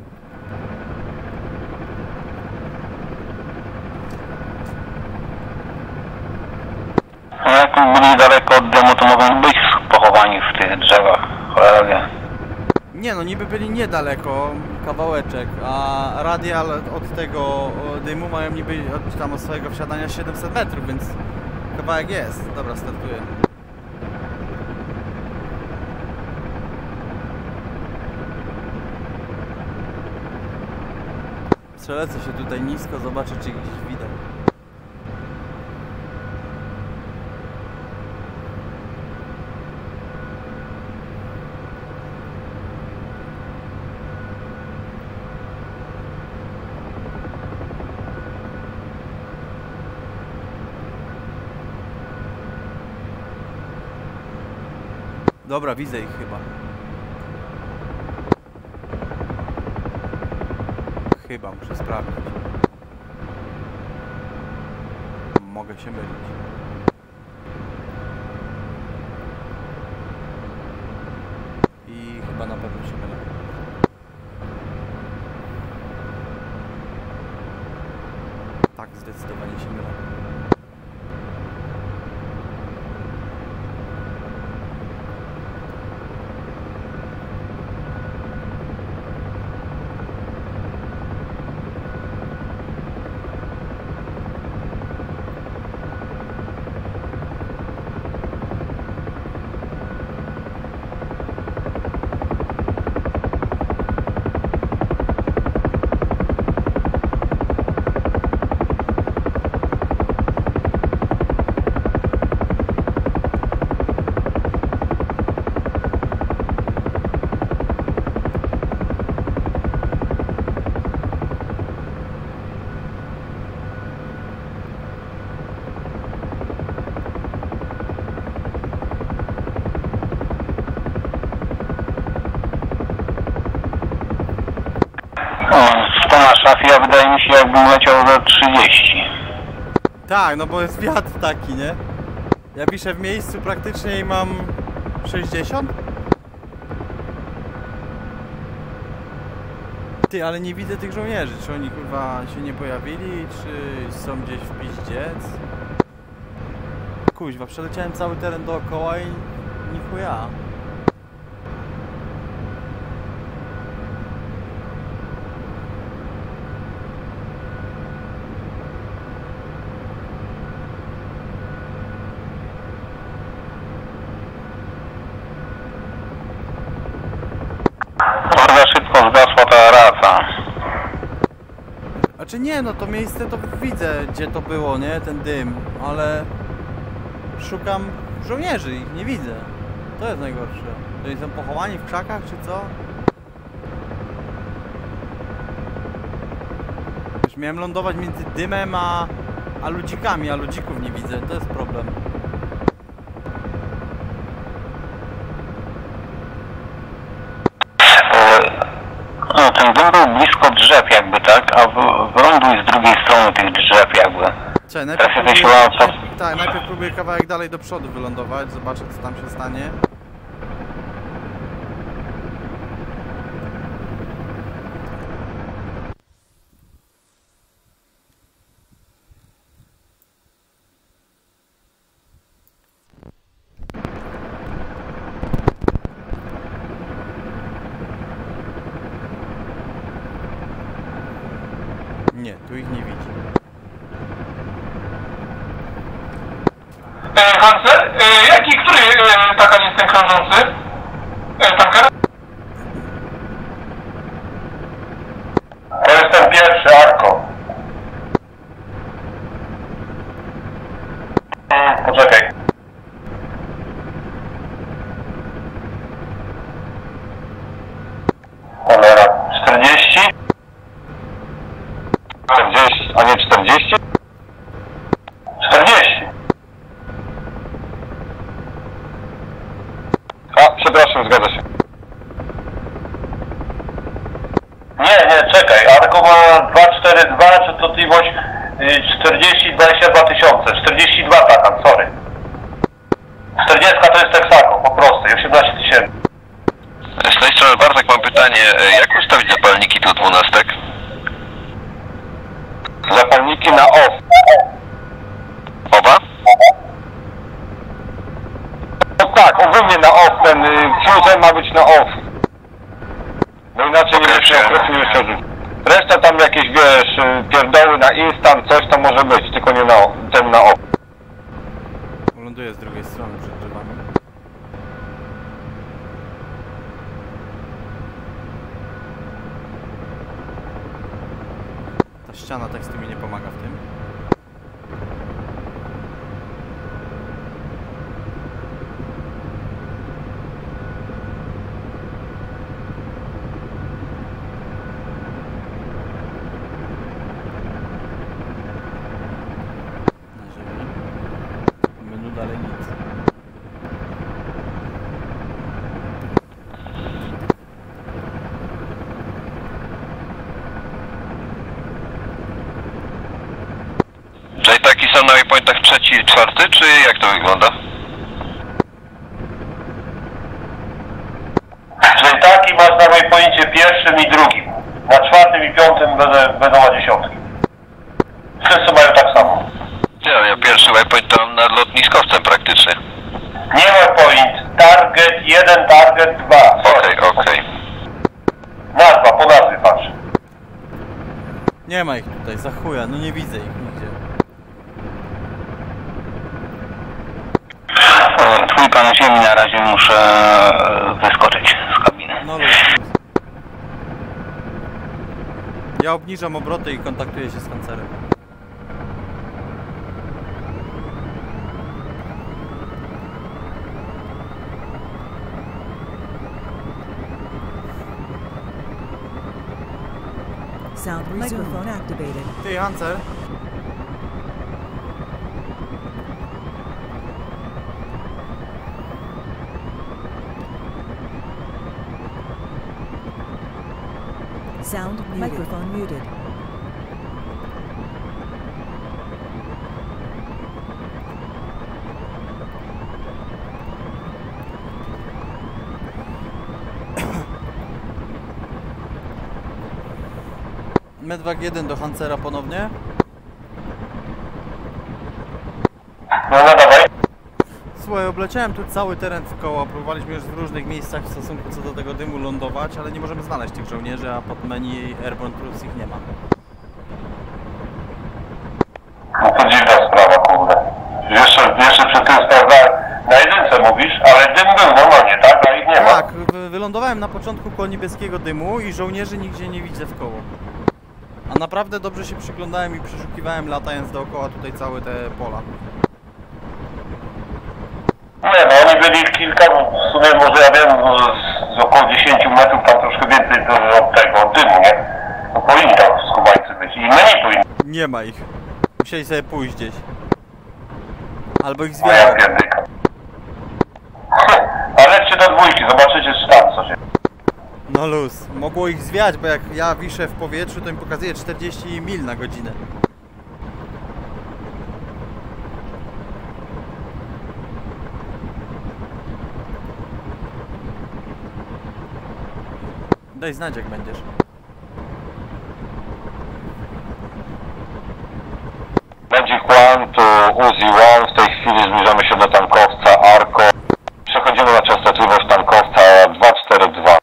Speaker 6: No jak byli daleko od dymu, to mogą być pochowani w tych drzewach, cholera wie.
Speaker 9: Nie no, niby byli niedaleko, kawałeczek, a radial od tego dymu mają niby od swojego wsiadania 700 metrów, więc kawałek jest. Dobra, startuję. Przelecę się tutaj nisko, zobaczę czy gdzieś widać. Dobra, widzę ich chyba. Chyba, muszę sprawdzić. Mogę się mylić. I chyba na pewno się mylę. Tak, zdecydowanie się mylę.
Speaker 6: Trafia, wydaje mi się, jakbym leciał za 30.
Speaker 9: Tak, no bo jest wiatr taki, nie? Ja piszę w miejscu praktycznie i mam 60? Ty, ale nie widzę tych żołnierzy. Czy oni kurwa się nie pojawili, czy są gdzieś w piździec? Kuźwa, przeleciałem cały teren dookoła i nichuja.
Speaker 6: Bardzo szybko zgasła ta raca.
Speaker 9: Znaczy nie, no to miejsce to widzę, gdzie to było, nie? Ten dym, ale szukam żołnierzy, ich nie widzę. To jest najgorsze. To oni są pochowani w krzakach, czy co? Już miałem lądować między dymem a ludzikami, a ludzików nie widzę, to jest problem.
Speaker 6: No, ten dym był blisko drzew jakby, tak? A wyląduj z drugiej strony tych drzew jakby.
Speaker 9: Czekaj, najpierw próbuję kawałek dalej do przodu wylądować, zobaczę co tam się stanie. Nie, tu ich nie widzi.
Speaker 6: Hanser, który takan jest ten krążący? Tanker? To jest ten pierwszy, Arko. Poczekaj. Cholera, 40? 40, a nie 40? 40. A, przepraszam, zgadza się. Nie, czekaj, Arko ma 242, częstotliwość 40, 22 tysiące, 42 takan, sorry. 40 to jest Texaco, po prostu, 18 tysięcy.
Speaker 3: Z tej strony Bartek, mam pytanie, jak ustawić zapalniki do 12?
Speaker 6: Zapalniki na off.
Speaker 3: Oba?
Speaker 6: No tak, ogólnie na off, ten fuse ma być na off. Bo inaczej nie będzie okresu nie przeżyć. Reszta tam jakieś, wiesz, pierdoły na instant, coś tam może być, tylko nie na ten na off.
Speaker 9: Ląduję z drugiej strony przed drzewami. Ta ściana tekstu mi nie pomaga w tym. Na ziemi. Menu dalej nic.
Speaker 3: JTAC-i są na waypointach 3 i 4, czy jak to wygląda?
Speaker 6: JTAC-i masz na waypoincie pierwszym i drugim. Na czwartym i piątym będą na dziesiątki. Wszyscy mają tak samo.
Speaker 3: Ja pierwszy waypoint tam nad lotniskowcem praktycznie.
Speaker 6: Nie waypoint, target 1, target 2.
Speaker 3: Okej.
Speaker 6: Nazwa, po nazwie patrz.
Speaker 9: Nie ma ich tutaj, za chuja, no nie widzę ich nigdzie.
Speaker 6: Twój pan ziemi, na razie muszę wyskoczyć z kabiny.
Speaker 9: No luz. Ja obniżam obroty i kontaktuję się z Hanserem.
Speaker 10: Sound microphone activated.
Speaker 9: Ty, Hanser.
Speaker 10: Sound muted. Microphone muted.
Speaker 9: Medwag 1 do Hansera ponownie.
Speaker 6: No dawaj.
Speaker 9: Słuchaj, obleciałem tu cały teren w koło, próbowaliśmy już w różnych miejscach w stosunku co do tego dymu lądować, ale nie możemy znaleźć tych żołnierzy, a pod menu Airborne Troops ich nie ma.
Speaker 6: No to dziwna sprawa, kurde. Jeszcze przed tym sprawdzałem, na jedynce mówisz, ale dym był normalnie, tak? A ich nie ma.
Speaker 9: Tak, wylądowałem na początku koło niebieskiego dymu i żołnierzy nigdzie nie widzę w koło. A naprawdę dobrze się przyglądałem i przeszukiwałem, latając dookoła tutaj całe te pola.
Speaker 6: Nie, no oni byli kilka, w sumie może ja wiem, z około 10 metrów, tam troszkę więcej od tego, od dymu, nie? No powinni tam skubańcy być i mniej powinni.
Speaker 9: Nie ma ich. Musieli sobie pójść gdzieś. Albo ich
Speaker 6: Ja
Speaker 9: zwiałem.
Speaker 6: pierdykam. Ale lećcie do dwójki, zobaczycie czy tam coś.
Speaker 9: No luz. Mogło ich zwiać, bo jak ja wiszę w powietrzu, to mi pokazuje 40 mil na godzinę. Daj znać jak będziesz.
Speaker 6: Będzie Juan, to Uzi One, w tej chwili zbliżamy się do tankowca Arco. Przechodzimy na częstotliwość tankowca 242.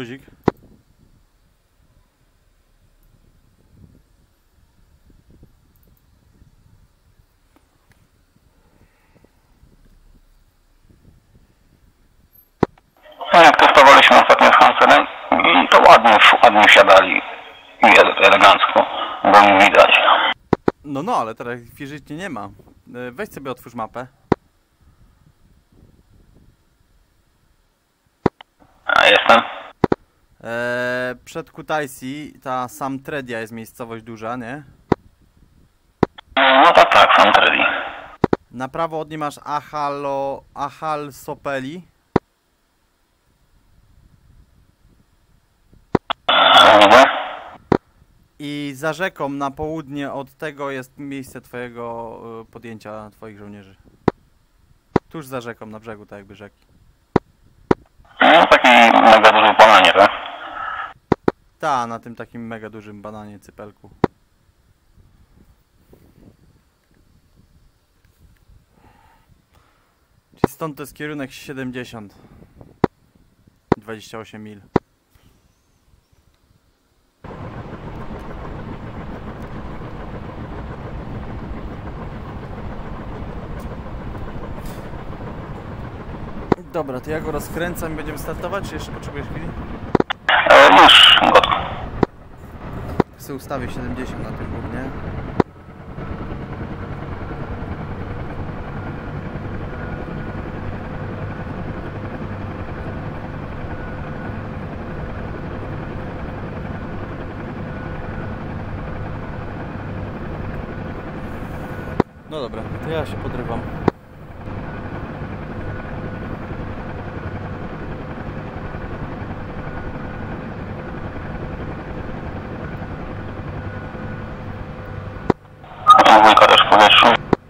Speaker 9: Luzik.
Speaker 6: No jak testowaliśmy ostatnio z Hanselem, to ładnie wsiadali i elegancko, bo nie widać.
Speaker 9: No, ale teraz fizycznie nie ma. Weź sobie otwórz mapę.
Speaker 6: A jestem?
Speaker 9: Przed Kutaisi, ta Samtredia jest miejscowość duża, nie?
Speaker 6: No tak, sam Tredi.
Speaker 9: Na prawo od niej masz Ahal Sopeli.
Speaker 6: Widzę?
Speaker 9: I za rzeką na południe od tego jest miejsce twojego podjęcia twoich żołnierzy. Tuż za rzeką, na brzegu tak jakby rzeki.
Speaker 6: No taki mega duży bananie, tak?
Speaker 9: Ta, na tym takim mega dużym bananie, cypelku. Czyli stąd to jest kierunek 70. 28 mil. Dobra, to ja go rozkręcam i będziemy startować, czy jeszcze potrzebujesz chwili?
Speaker 6: Już, gotów.
Speaker 9: Chcę ustawić 70 na tym głównie. No dobra, to ja się podrywam.
Speaker 6: Dwójka też w powietrzu.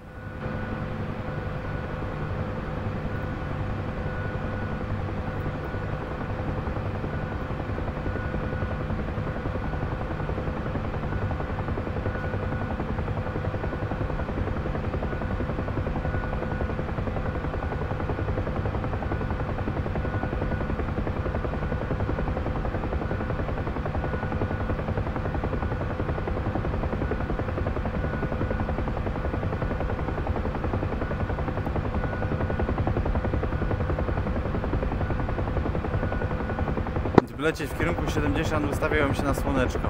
Speaker 9: By lecieć w kierunku 70, ustawiałem się na słoneczko.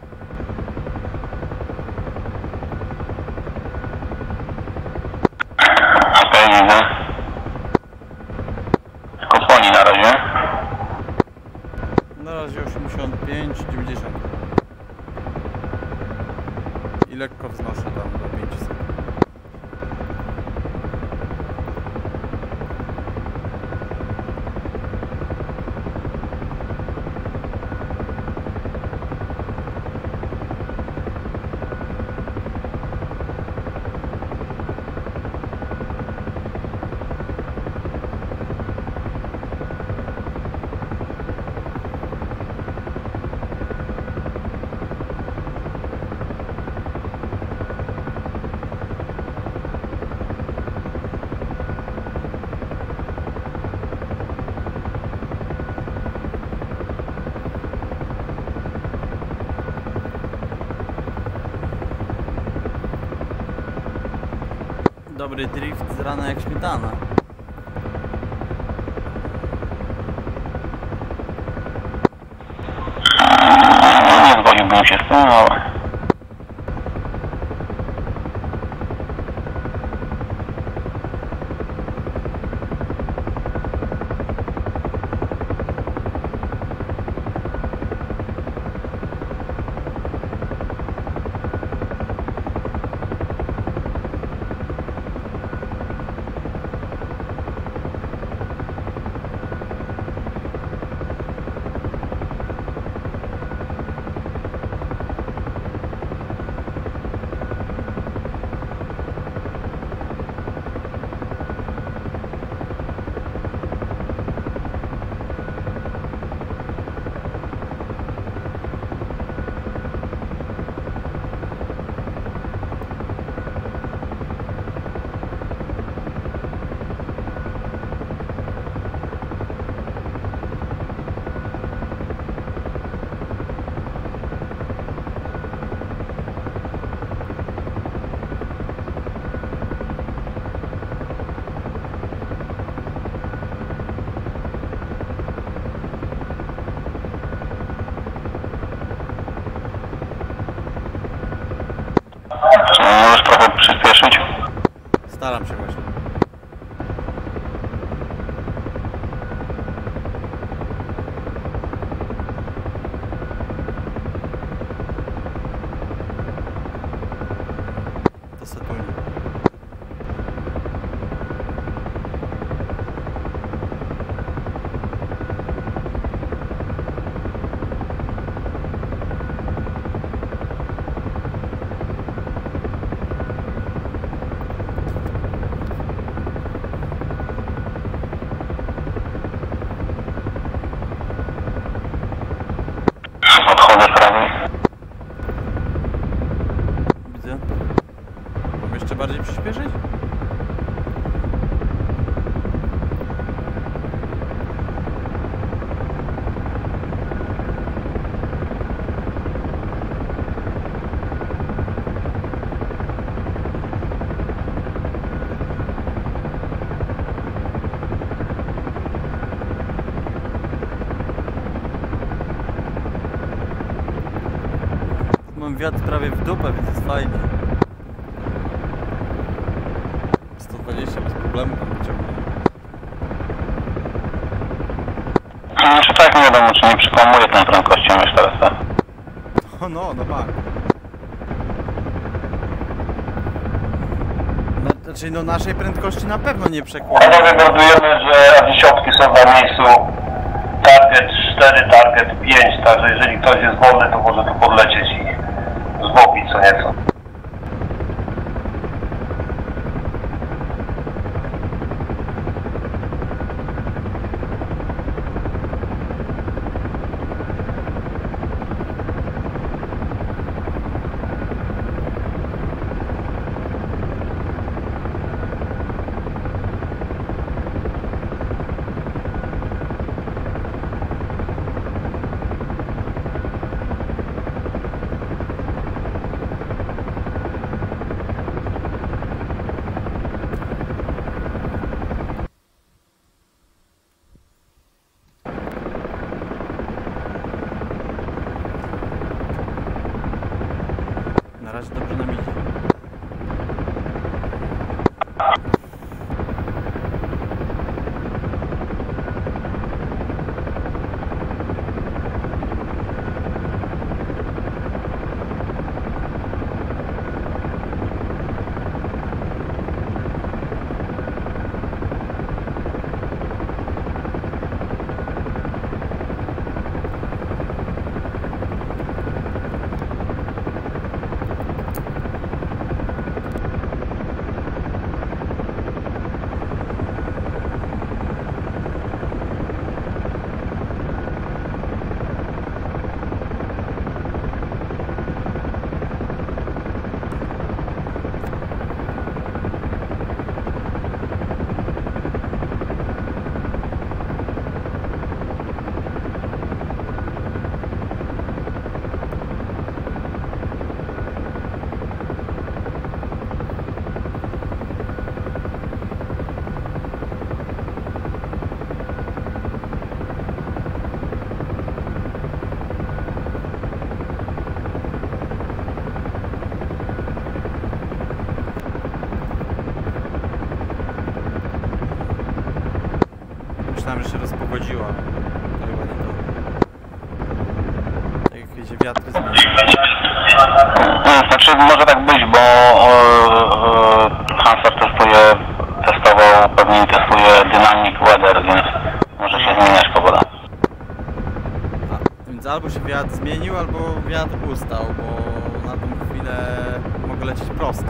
Speaker 6: Okej, widzę. Tylko płoni na razie.
Speaker 9: Na razie 85, 90. I lekko wznoszę tam do 5 sekund. Dobry drift z rana jak śmietana.
Speaker 6: Nie zgodziłbym się z tym, ale... Mogę przyspieszyć?
Speaker 9: Staram się właśnie. To setunie.
Speaker 6: Odchodzę prawej.
Speaker 9: Widzę. Mam jeszcze bardziej przyspieszyć? Mam wiatr prawie w dupę, więc jest fajnie. 120 bez problemu tam wyciągnie.
Speaker 6: Czy tak, nie wiadomo, czy nie przekłamuję tą prędkością już teraz, tak?
Speaker 9: No bank. Znaczy no naszej prędkości na pewno nie przekłada.
Speaker 6: Panowie, meldujemy, że A10 są na miejscu. Target 4, target 5, także jeżeli ktoś jest wolny, to może tu podlecieć i zmobić co nieco.
Speaker 9: Na razie dobrze nam idzie. Myślałem, że się rozpogodziła. To chyba nie to. Tak jak się wiatry zmieniają.
Speaker 6: Znaczy może tak być, bo Hansard testował, pewnie testuje dynamic weather, więc może się zmieniać pogoda.
Speaker 9: Więc albo się wiatr zmienił, albo wiatr ustał, bo na tą chwilę mogę lecieć prosto.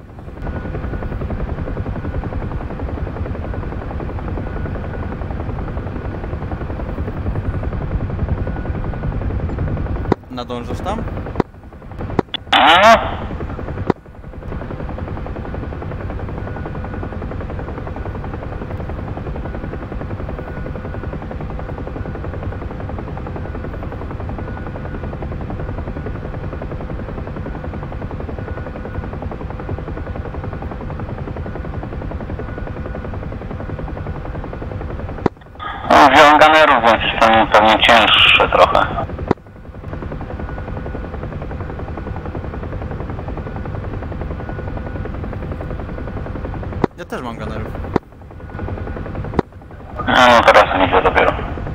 Speaker 9: Nadążasz tam?
Speaker 6: Wziąłem ganerów, więc jestem pewnie cięższy trochę.
Speaker 9: Ja też mam gunnerów.
Speaker 6: No teraz widzę dopiero.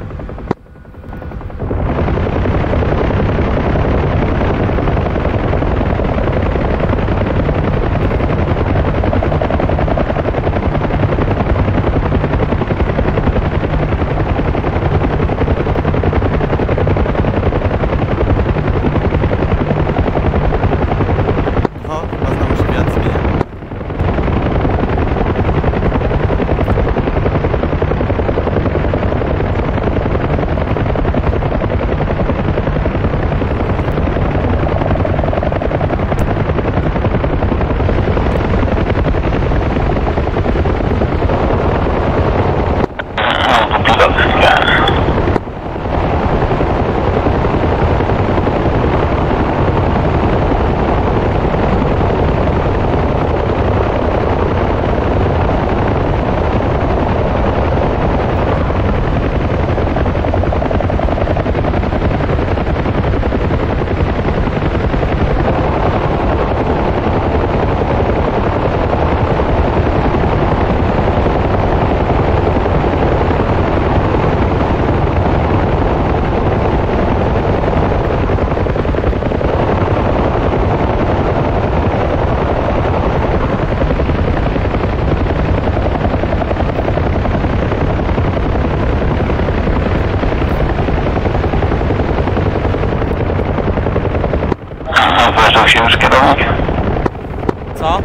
Speaker 6: Wyżył się już kierownik?
Speaker 9: Co?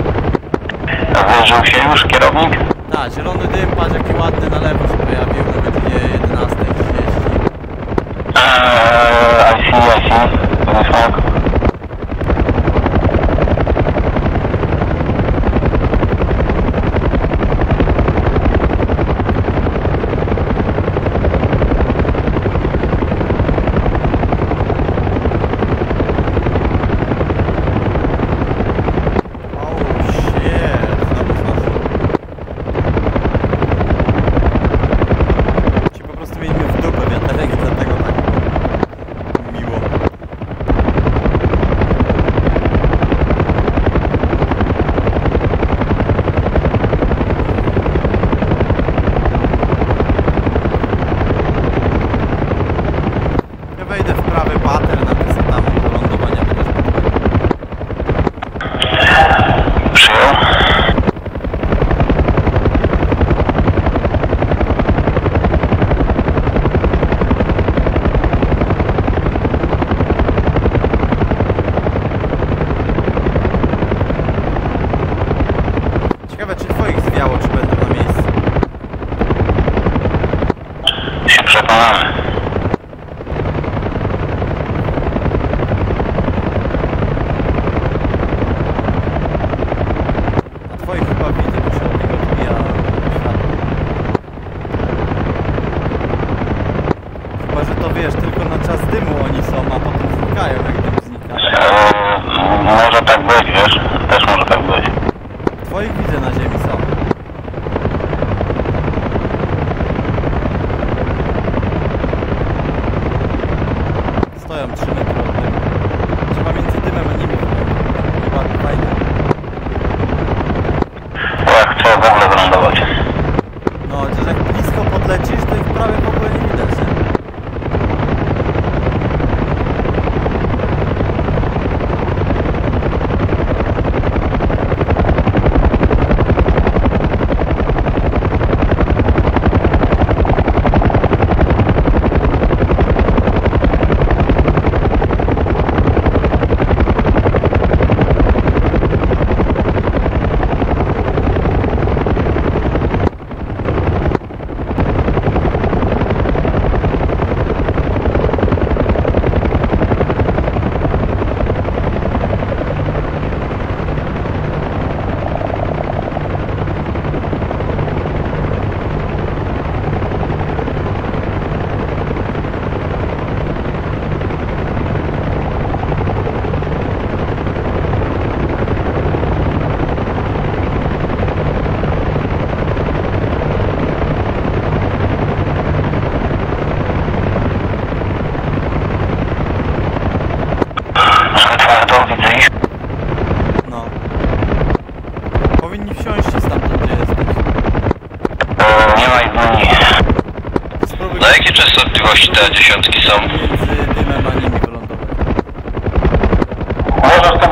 Speaker 6: Wyżył się już kierownik?
Speaker 9: Tak, zielony dym, patrz jaki ładny na lewo się pojawił na godzinie 11:30.
Speaker 6: I see.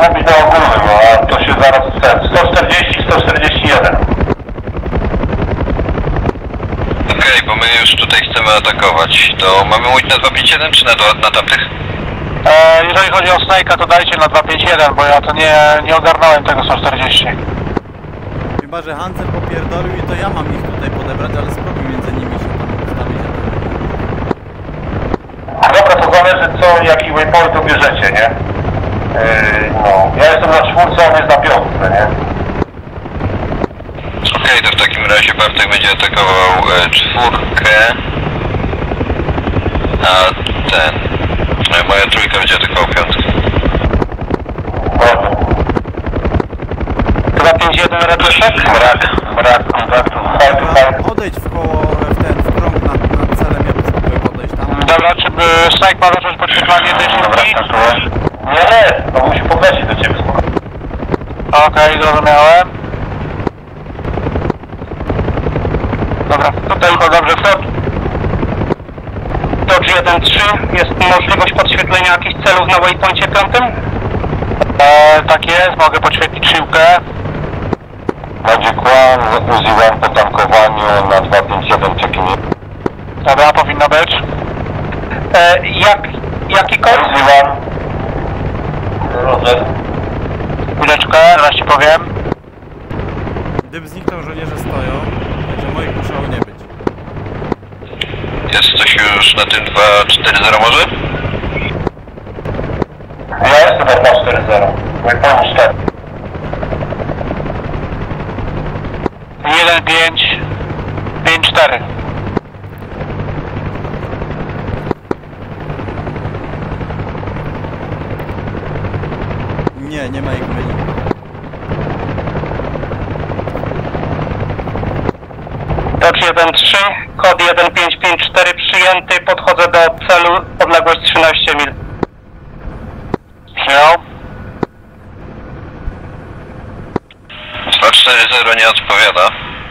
Speaker 6: zrobić na ogólnym, a to się zaraz ten 140, 141.
Speaker 3: Okej, bo my już tutaj chcemy atakować. To mamy mówić na 251 czy na tamtych?
Speaker 6: Jeżeli chodzi o Snake'a, to dajcie na 251, bo ja to nie ogarnąłem tego 140.
Speaker 9: Chyba, że Hancer popierdolił i to ja mam ich tutaj podebrać, ale spróbuj między nimi się tam ustawić.
Speaker 6: Dobra, to zależy co, jaki waypoint ubierzecie, nie? No, ja jestem na 4, on jest na 5, nie?
Speaker 3: Okej, to w takim razie Bartek będzie atakował 4, a moja 3 będzie atakował 5.
Speaker 6: Dobra. 251 raduszek? Brak kontaktu.
Speaker 9: Odejdź w koło, w krąg nad celem, ja spróbuję podejść tam.
Speaker 6: Dobra, czy Snake ma zacząć podświetlanie tej szybki? Nie, to musi podlecieć do ciebie. Okej, zrozumiałem. Dobra, tutaj to dobrze wchodź. Dodge 1-3, jest możliwość podświetlenia jakichś celów na waypoincie 5? Tak jest, mogę podświetlić szyłkę. Będzie kłam, użyłem po tankowaniu na 251 check-in. Dobra, powinno być. Jaki kod? Użyłem. Roger. Chwileczkę, zaraz ci powiem.
Speaker 9: Gdyby zniknął, żołnierze stoją, także moich musiało nie być.
Speaker 3: Jest coś już na tym 240 może?
Speaker 6: Ja jestem na 240. Waypoint 4. 1-5-5-4.
Speaker 9: Nie ma ich w menu.
Speaker 6: Dodge 1-3, kod 1554 przyjęty, podchodzę do celu, odległość 13 mil. Przyjął.
Speaker 3: 240 nie odpowiada.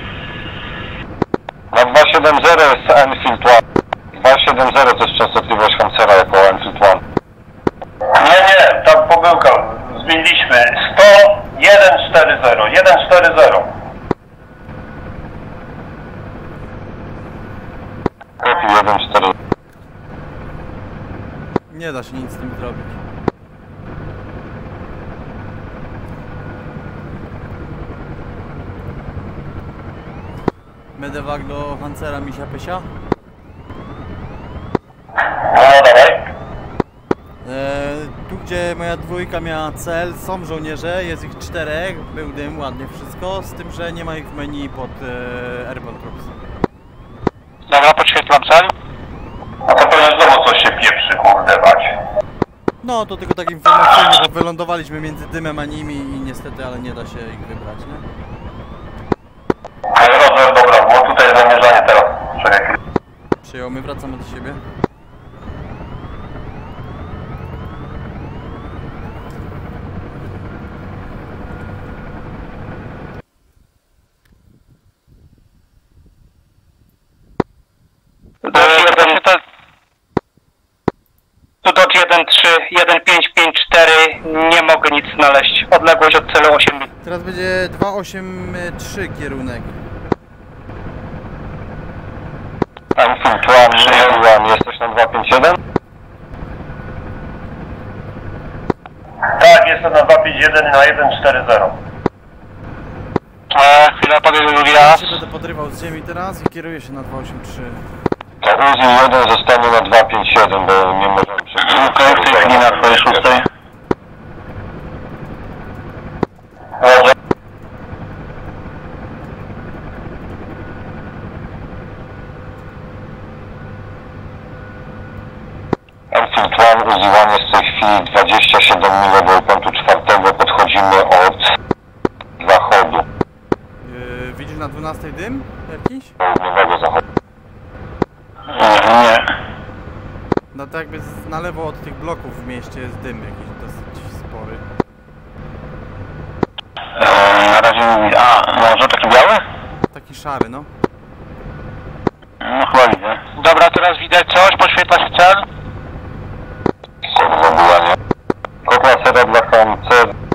Speaker 6: Na 270 jest Enfield 1. 270 to jest częstotliwość Hancera jako Enfield 1. Nie, tam pomyłka. Zmieniliśmy. 100, 140. Kopi 1-4.
Speaker 9: Nie da się nic z tym zrobić. Medevac do Hancera misia pysia.
Speaker 6: No dawaj.
Speaker 9: Tu gdzie moja 2 miała cel, są żołnierze, jest ich 4, był dym, ładnie wszystko, z tym, że nie ma ich w menu pod Airborne Troops.
Speaker 6: Dobra, podświetlam cel. A to pewnie znowu coś się pieprzy, kurde bać.
Speaker 9: No to tylko tak informacyjnie, bo wylądowaliśmy między dymem a nimi i niestety, ale nie da się ich wybrać, nie?
Speaker 6: Roger, dobra, bo tutaj zamierzanie teraz. Czekaj.
Speaker 9: Przyjął, my wracamy do siebie.
Speaker 6: Tu Dodge 1-3, 1-5-5-4, nie mogę nic znaleźć. Odległość od celu 8 mil.
Speaker 9: Teraz będzie 283 kierunek.
Speaker 6: Enfield 1, przyjąłem, jesteś na 251? Tak, jestem na 251 i na 140. Chwila, podjedę drugi
Speaker 9: Ja
Speaker 6: raz.
Speaker 9: się będę podrywał z ziemi teraz i kieruję się na 283.
Speaker 6: Tak, Uzi 1 zostanie na 257, bo nie możemy przebywać. Okej, w tej chwili na twojej 6. Roger. Enfield 1, Uzi 1 jest w tej chwili 27 mil od waypointu 4, podchodzimy od zachodu.
Speaker 9: Widzisz na 12 dym jakiś?
Speaker 6: Południowego zachodu. Nie.
Speaker 9: No to jakby na lewo od tych bloków w mieście jest dym jakiś dosyć spory.
Speaker 6: Na razie mówi, może taki biały?
Speaker 9: Taki szary, no.
Speaker 6: No chyba widzę. Dobra, teraz widać coś, poświetla się cel. Zabułanie. Kopła sera dla HMC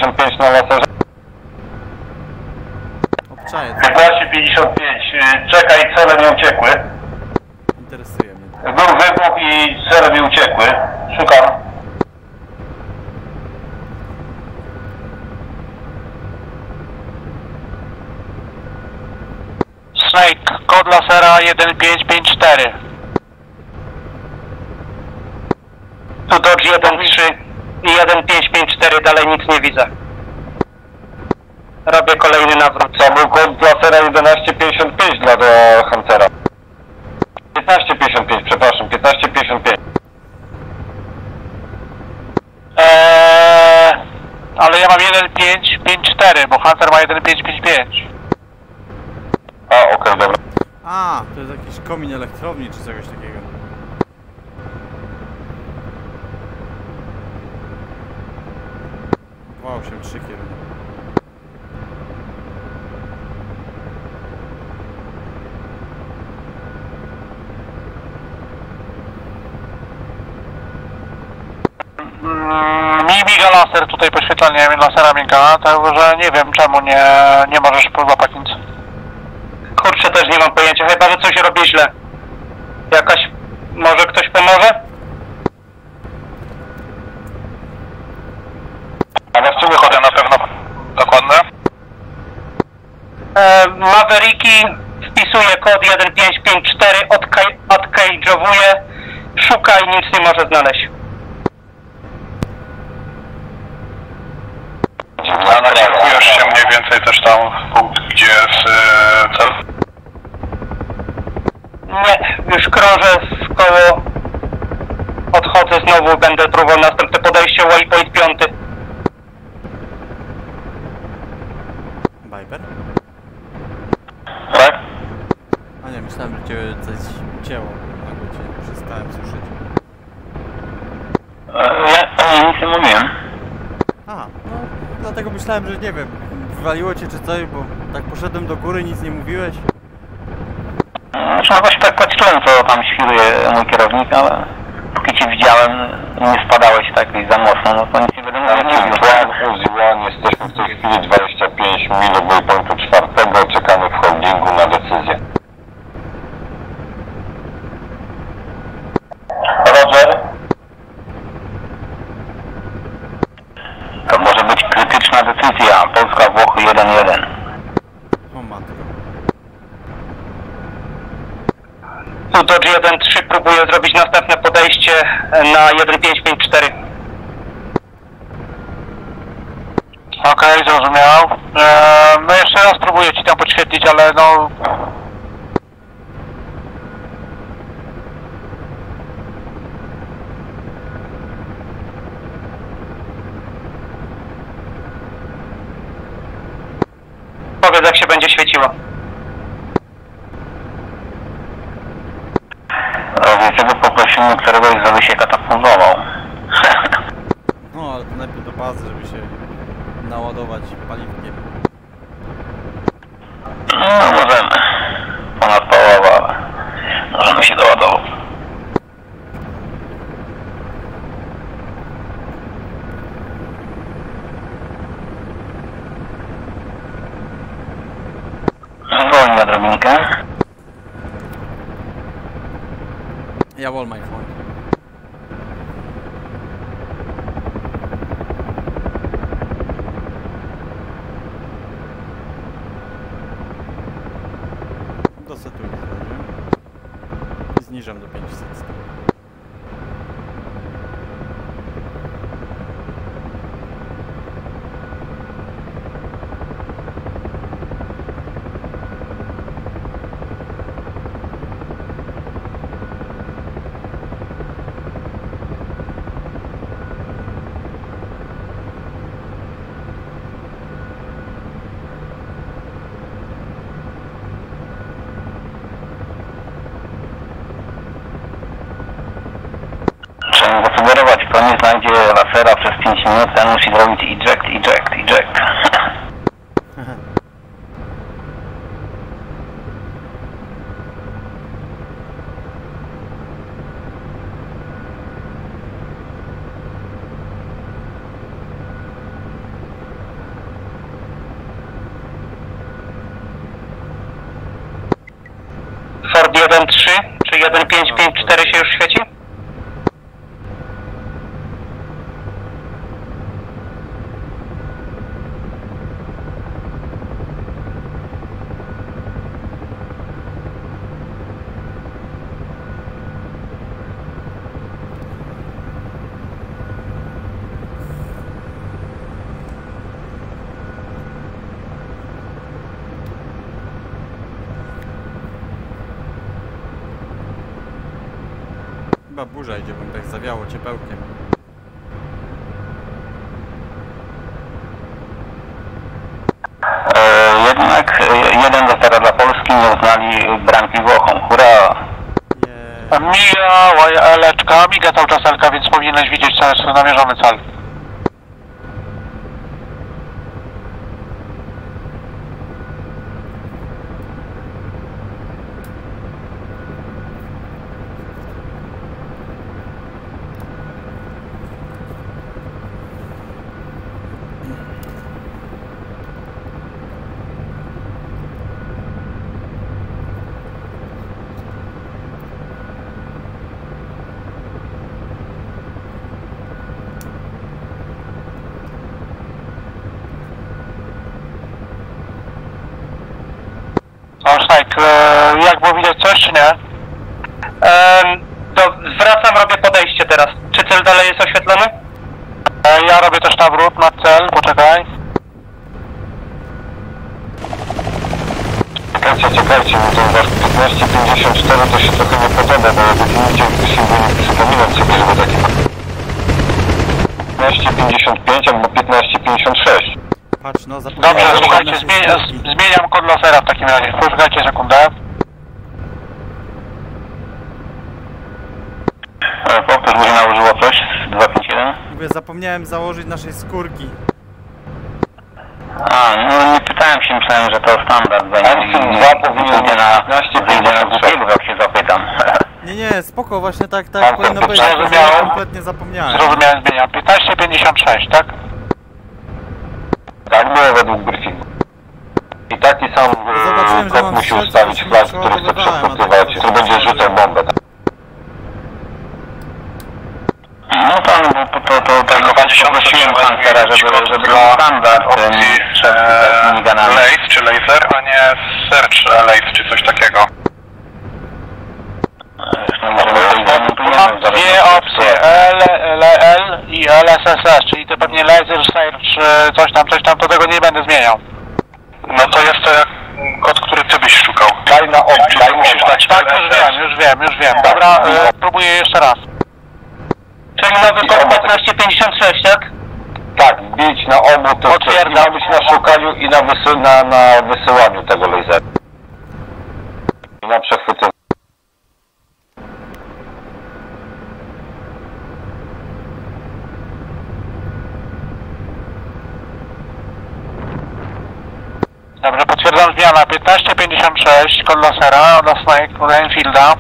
Speaker 6: 1555 na laserze.
Speaker 9: Obczaję,
Speaker 6: 1555, czekaj, cele mi uciekły.
Speaker 9: interesuje mnie.
Speaker 6: Był wybuch i cele mi uciekły. Szukam.
Speaker 11: Snake, kod lasera 1554. Tu Dodge 13 i 1554, dalej nic nie widzę. Robię kolejny nawrót.
Speaker 6: To był kod lasera 1155 dla do Huntera. 1555, przepraszam, 1555.
Speaker 11: Ale ja mam 1554, bo Hunter ma 1555.
Speaker 6: A, okej, dobra.
Speaker 9: A, to jest jakiś komin elektrowni czy czegoś takiego. Wow, się 3 kierunek.
Speaker 11: Mi miga laser, tutaj poświetlenie lasera miga, także nie wiem czemu nie możesz złapać nic. Kurczę, też nie mam pojęcia, chyba że coś robię źle. Może ktoś pomoże?
Speaker 6: Ale w sumie chodzę na pewno dokładne.
Speaker 11: Mavericki wpisuje kod 1554, odcage'owuje, szuka i nic nie może znaleźć.
Speaker 6: Nakierujesz się mniej więcej też tam, gdzie jest cel?
Speaker 11: Nie, już krążę w koło. Odchodzę znowu, będę próbował następne podejście, waypoint 5.
Speaker 9: Viper?
Speaker 6: Tak?
Speaker 9: A nie, myślałem, że cię coś cięło. Nagle cię przestałem słyszeć.
Speaker 6: Ja nic nie mówiłem.
Speaker 9: A, no dlatego myślałem, że nie wiem, wywaliło cię czy coś, bo tak poszedłem do góry, nic nie mówiłeś.
Speaker 6: Znaczy, no właśnie tak patrzyłem, co tam świruje mój kierownik, ale póki cię widziałem, nie spadałeś tak za mocno, no to nic nie będę mówił. Plan jesteśmy w tej chwili 25 mil od waypointu 4, czekamy w holdingu na decyzję. Roger? To może być krytyczna decyzja, Polska-Włochy 1-1.
Speaker 9: O matko.
Speaker 11: Tu Dodge 1-3 próbuje zrobić następne podejście na 1554. Okej, zrozumiał. No jeszcze raz próbuję ci tam podświetlić, ale no... Powiedz, jak się będzie świeciło.
Speaker 6: Więc poprosimy któregoś, żeby się katapultował.
Speaker 9: No, ale to najpierw do bazy, żeby się naładować paliwkiem.
Speaker 6: No, możemy. Ponad połowa, ale możemy się doładować. Zwolnij odrobinkę.
Speaker 9: Jawohl, mein Freund. Dosetuję i zniżam do 500.
Speaker 6: Trzeba zasugerować, kto nie znajdzie lasera przez 5 minut, ten musi zrobić eject. 1.3 czy 1.554 się już świeci?
Speaker 9: Chyba burza idzie, bo mi tak zawiało ciepełkiem.
Speaker 6: Jednak 1-0 dla Polski, nie uznali bramki Włochom. Hurra!
Speaker 11: Mija Eleczka, miga cały czas Elka, więc powinieneś widzieć cel, namierzony cel. Jak było widać coś, czy nie?
Speaker 6: Zwracam, robię podejście teraz. Czy cel dalej jest oświetlony?
Speaker 11: Ja robię też nawrót na cel, poczekaj.
Speaker 6: Czekajcie, bo to wasz 1554 to się trochę nie podoba, bo definicja się nie przypominam sobie, żeby taki 1555 albo 1556.
Speaker 9: Patrz, no
Speaker 11: Dobrze, słuchajcie, zmieniam kod lasera w takim razie. Poczekajcie sekundę.
Speaker 6: Powtórz, może nałożyło coś? 251?
Speaker 9: Mówię, zapomniałem założyć naszej skórki.
Speaker 6: A, no nie pytałem się, myślałem, że to standard będzie. M2 powinien być na głupiego, jak się zapytam.
Speaker 9: Nie, spoko, właśnie tak powinno być.
Speaker 11: Zrozumiałem.
Speaker 9: Kompletnie zapomniałem.
Speaker 11: Zrozumiałem, zmieniam. 1556, tak?
Speaker 6: Tak było według briefingu. I taki sam kod musi ustawić flag, który chce przechwytywać, to będzie rzucał bombę. No to tak poprosiłem Huntera, żeby był standard
Speaker 11: Lace czy laser, a nie search lace czy coś takiego. Mam dwie opcje, L i LSSS, czyli to pewnie laser search, coś tam, to tego nie będę zmieniał. No to jest to kod, który ty byś szukał.
Speaker 6: Daj na obu,
Speaker 11: daj musisz dać. Tak, już wiem. Dobra, próbuję jeszcze raz.
Speaker 6: Czyli nowy kod 1556, tak? Tak, bić na obu, to ma być na szukaniu i na wysyłaniu tego laseru. I na przechwytywaniu.
Speaker 11: Dobrze, potwierdzam zmiana 1556, kod lasera dla Snake, od Enfielda.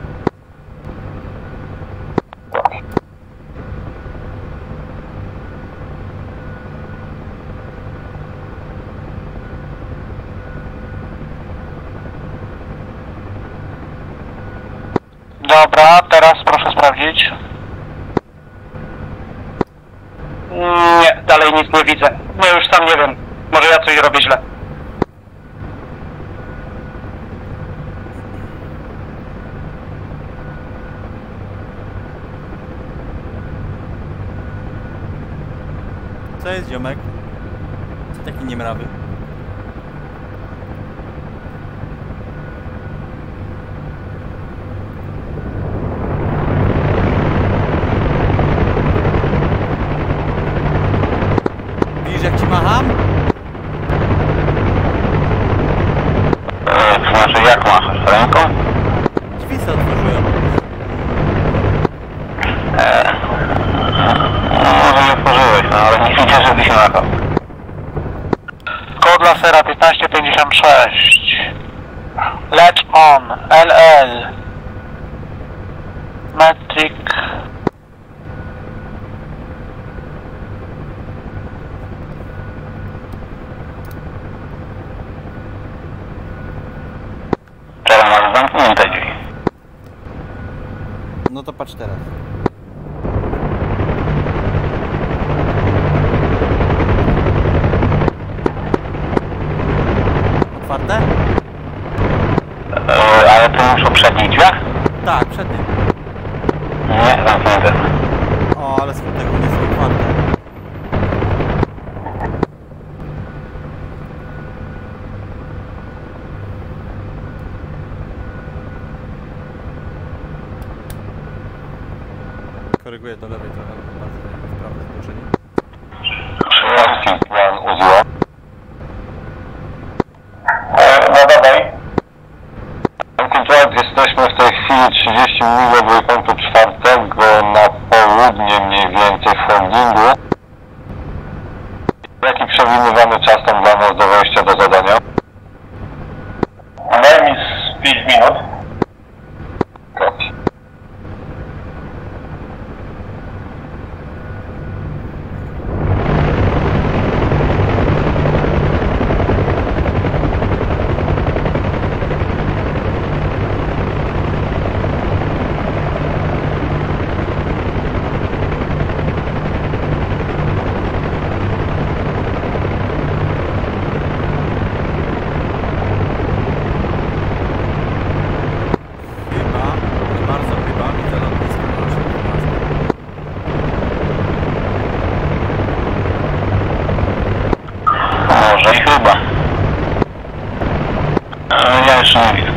Speaker 11: Dobra, teraz proszę sprawdzić.
Speaker 6: Nie, dalej nic nie widzę. No już sam nie wiem. Może ja coś robię źle.
Speaker 9: Co jest, ziomek? Co taki niemrawy? Widzisz, jak ci macham?
Speaker 6: To znaczy, jak machasz? Ręką?
Speaker 9: Drzwi się otworzyłem.
Speaker 6: Może nie otworzyłeś, no ale nie widzę, żebyś machał.
Speaker 11: Kod lasera 1556. Latch on, LL. Metric.
Speaker 6: Teraz masz zamknięte drzwi.
Speaker 9: No to patrz teraz. Otwarte?
Speaker 6: Ale to już o przednich drzwiach?
Speaker 9: Tak, przednie.
Speaker 6: Nie, zamknięte.
Speaker 9: O, ale smutek, nie są otwarte. Koryguję do lewej trochę, bardzo w prawo zboczenie.
Speaker 6: Plan użyła. No dawaj. Jesteśmy w tej chwili 30 mil od waypointu 4 na południe mniej więcej w holdingu. Jaki przewidywany czas tam dla nas do wejścia do zadania? Daj mi z 5 minut. Copy. Może i chyba. Ja jeszcze nie widzę.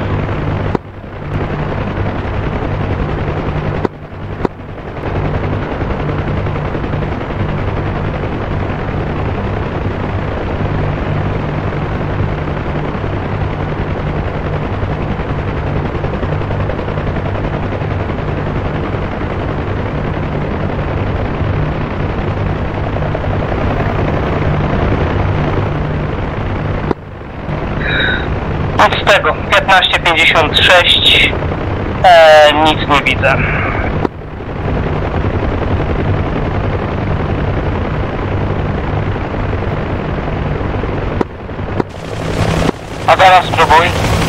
Speaker 6: Z tego 1556 nic nie widzę. A teraz spróbuj.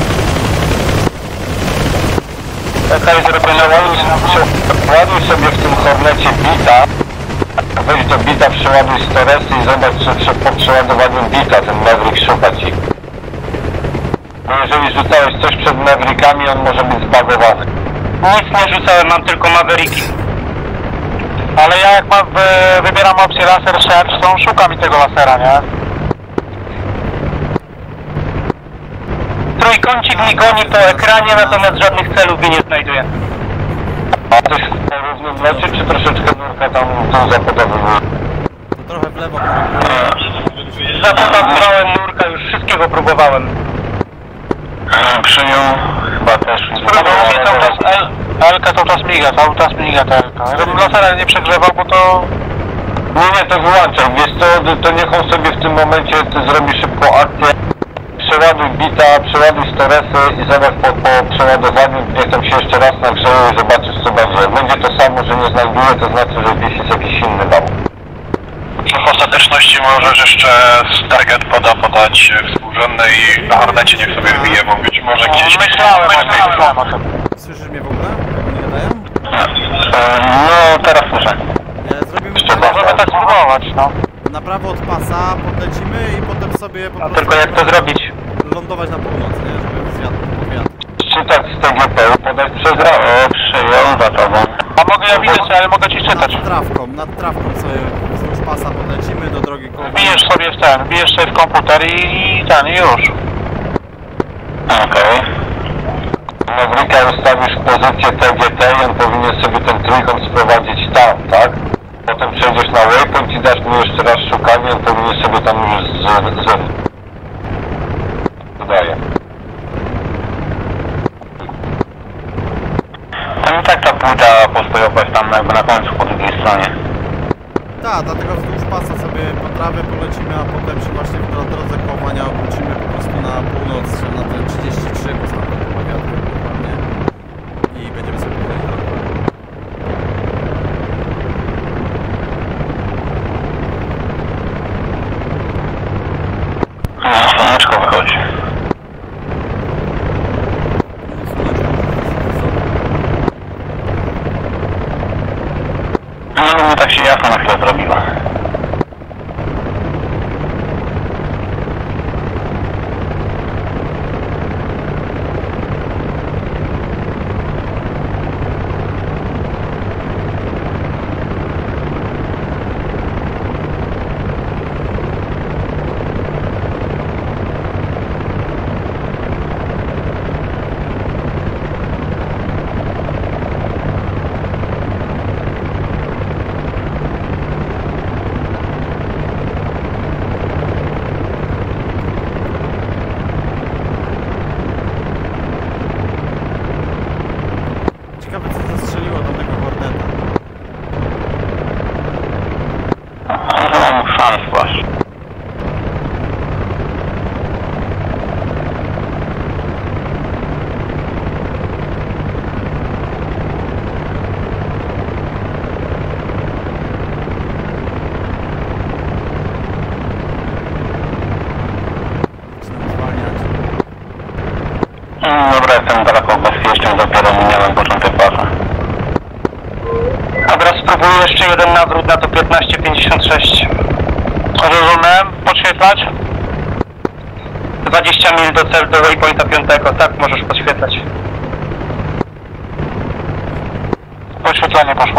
Speaker 6: Ładuj sobie w tym Hornecie bita. Weź do bita, przeładuj storesy i zobacz, czy po przeładowaniu bita ten Maverick szuka ci. Bo jeżeli rzucałeś coś przed Maverickami, on może być zbagowany. Nic nie rzucałem, mam tylko Mavericki. Ale ja jak wybieram opcję laser search, to on szuka mi tego lasera, nie? Trójkącik mi goni po ekranie, natomiast żadnych celów mi nie znajduje. A to jest po równym locie, czy troszeczkę nurka tam zapodobywuje?
Speaker 9: To trochę w lewo.
Speaker 6: Zapodobywałem nurka, już wszystkiego próbowałem. Przyjął chyba też. Spróbuję cały czas L-ka cały czas miga ta L-ka. Ja bym lasera nie przegrzewał, bo to... Nie, to wyłączaj. Wiesz co, to niech on sobie w tym momencie zrobi szybką akcję. Przeładuj bita, przeładuj storesy i zobacz po przeładowaniu, niech tam się jeszcze raz nagrzeje i zobaczysz co będzie. Jak będzie to samo, że nie znajduje, to znaczy, że gdzieś jest jakiś inny dom.
Speaker 11: Czy w ostateczności możesz jeszcze z target podać współrzędny i na Hornecie niech sobie wbije, bo być może gdzieś... Myślałem o tym.
Speaker 9: Słyszysz mnie w ogóle? Nie gadają?
Speaker 6: No, teraz słyszę.
Speaker 9: Zrobimy
Speaker 6: możemy tak spróbować, no.
Speaker 9: Na prawo od pasa podlecimy i potem sobie po prostu...
Speaker 6: Tylko jak to zrobić?
Speaker 9: Lądować na północ, nie? Żeby zwiat.
Speaker 6: Czytać z TGP, podać przez rano. Przyjął za tobą. A mogę ja widzieć, ale mogę ci czytać.
Speaker 9: Nad trawką sobie wzdłuż pasa podlecimy do drogi koło.
Speaker 6: Wbijesz sobie w komputer i już. Okej. Mavericka ustawisz w pozycję TGT i on powinien sobie ten trójkąt sprowadzić tam, tak? Potem przejdziesz na waypoint i dasz mu jeszcze raz szukanie, on powinien sobie tam już wydaje. No tak ta płyta postojowa jest tam jakby na końcu po drugiej stronie.
Speaker 9: Tak, dlatego wzdłuż pasa sobie po trawie polecimy, a potem się właśnie w drodze kołania obrócimy po prostu na północ, na te 33, bo znam tą powiatkę dokładnie i będziemy sobie tutaj
Speaker 6: Słoneczko wychodzi. No tak się jasno na chwilę zrobiło.
Speaker 9: Ciekawe co zastrzeliło do tego Horneta.
Speaker 6: Nie mam szans właśnie.
Speaker 9: Zaczynam zwalniać.
Speaker 6: Dobra, jestem daleko bezpieczny, dopiero minąłem początek pasu. Dobra, spróbuję jeszcze jeden nawrót na to 1556. Rozumiem, podświetlać? 20 mil do celu, do waypointa 5, tak, możesz podświetlać. Podświetlanie poszło.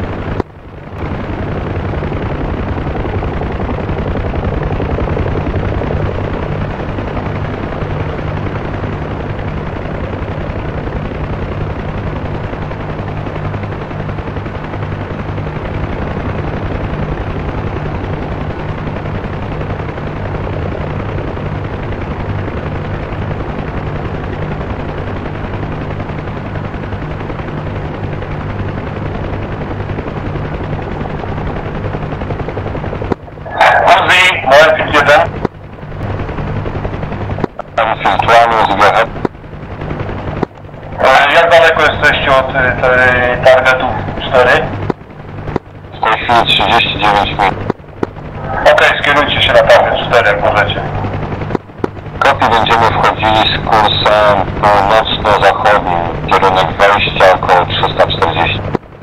Speaker 6: Jak daleko jesteście od targetu 4? W tej chwili 39 mil. Okej, skierujcie się na target 4 jak możecie. Kopi, będziemy wchodzili z kursem północno-zachodnim, kierunek wejścia około 340.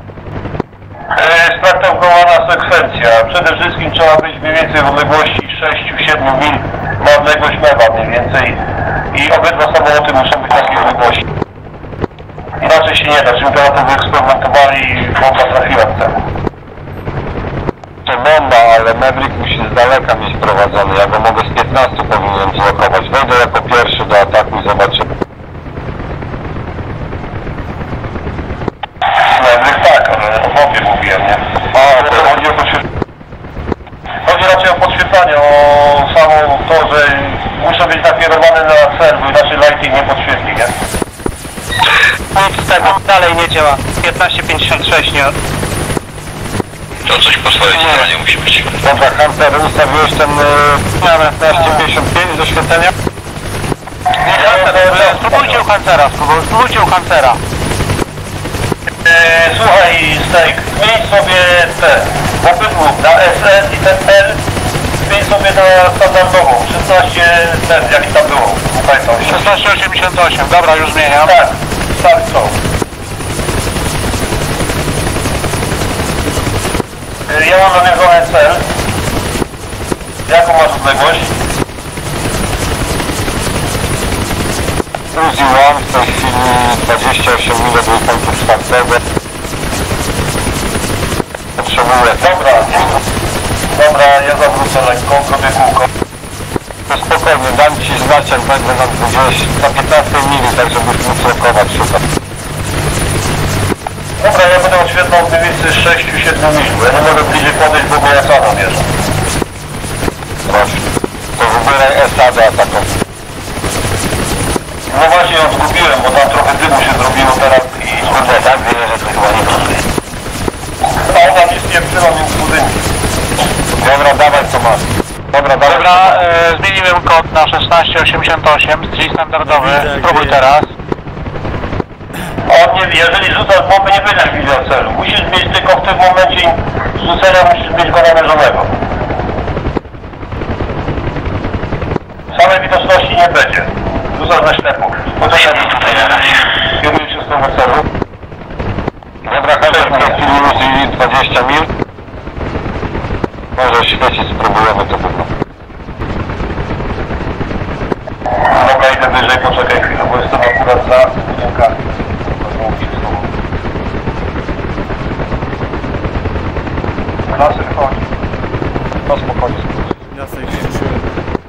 Speaker 6: Startowana sekwencja. Przede wszystkim trzeba być mniej więcej w odległości 6-7 mil na odległość mewa mniej więcej i obydwa samoloty muszą być na takiej odległości. Inaczej się nie da, żebyśmy to wyeksperymentowali i bomba trafiła w cel. To bomba, ale Maverick musi z daleka mieć prowadzony. Ja go mogę z 15 powinienem zlokować. Wejdę jako pierwszy do ataku i zobaczymy. Maverick tak, ale o bombie mówiłem, nie? Chodzi o podświetlanie. Chodzi raczej o podświetlanie, o samo to, że muszę być nakierowany na cel, bo inaczej lighting nie podświetli, nie? Nic z tego, dalej nie działa. 1556, nie? To coś po swojej stronie musi być. Dobra, Hunter, ustawiłeś ten 1555 do świecenia? Nie, Hunter, spróbujcie u Huntera, spróbujcie u Huntera. Słuchaj, Steak, zmień sobie te, obydwu, na SS i ten L, zmień sobie na standardową, 16 ten, jaki tam było, pamiętam. 1688, dobra, już zmieniam. Tak, tak są. Ja mam namierzony cel. Jaką masz odległość? Uzi mam w tej chwili 28 mil do punktu 4. Potrzebuję. Dobra, ja zawrócę lekko, zrobię kółko. No spokojnie, dam ci znać jak będę na 15 mili, tak żebyś mógł blokować super. Dobra, ja będę oświetlał mniej więcej 6-7 mil, ja nie mogę bliżej podejść, bo ja sam namierzę. Proszę, to wybieraj esadę ataką. No właśnie ją zgubiłem, bo tam trochę dymu się zrobiło teraz i... Kurde, tak? Wiem, że to chyba nie pasuje. A ona mi spieprzyła między budynki. Dobra, dawaj co masz. Dobra, zmieniłem kod na 1688, czyli standardowy. Spróbuj teraz. On nie, jeżeli rzucasz bombę, nie będziesz widział celu. Musisz mieć tylko w tym momencie rzucenia, musisz mieć go namierzonego. Samej widoczności nie będzie. Rzucasz na ślepo. Poczekaj tutaj na razie. Kieruję się z tego celu. Dobra, Hunter, w tej chwili 20 mil. Może świecić, spróbujemy to pewno. Mogę idę wyżej, poczekaj chwilę, bo jestem akurat za budynkami. Klasy wchodzi. No spokojnie.
Speaker 9: Ja sobie ściszyłem.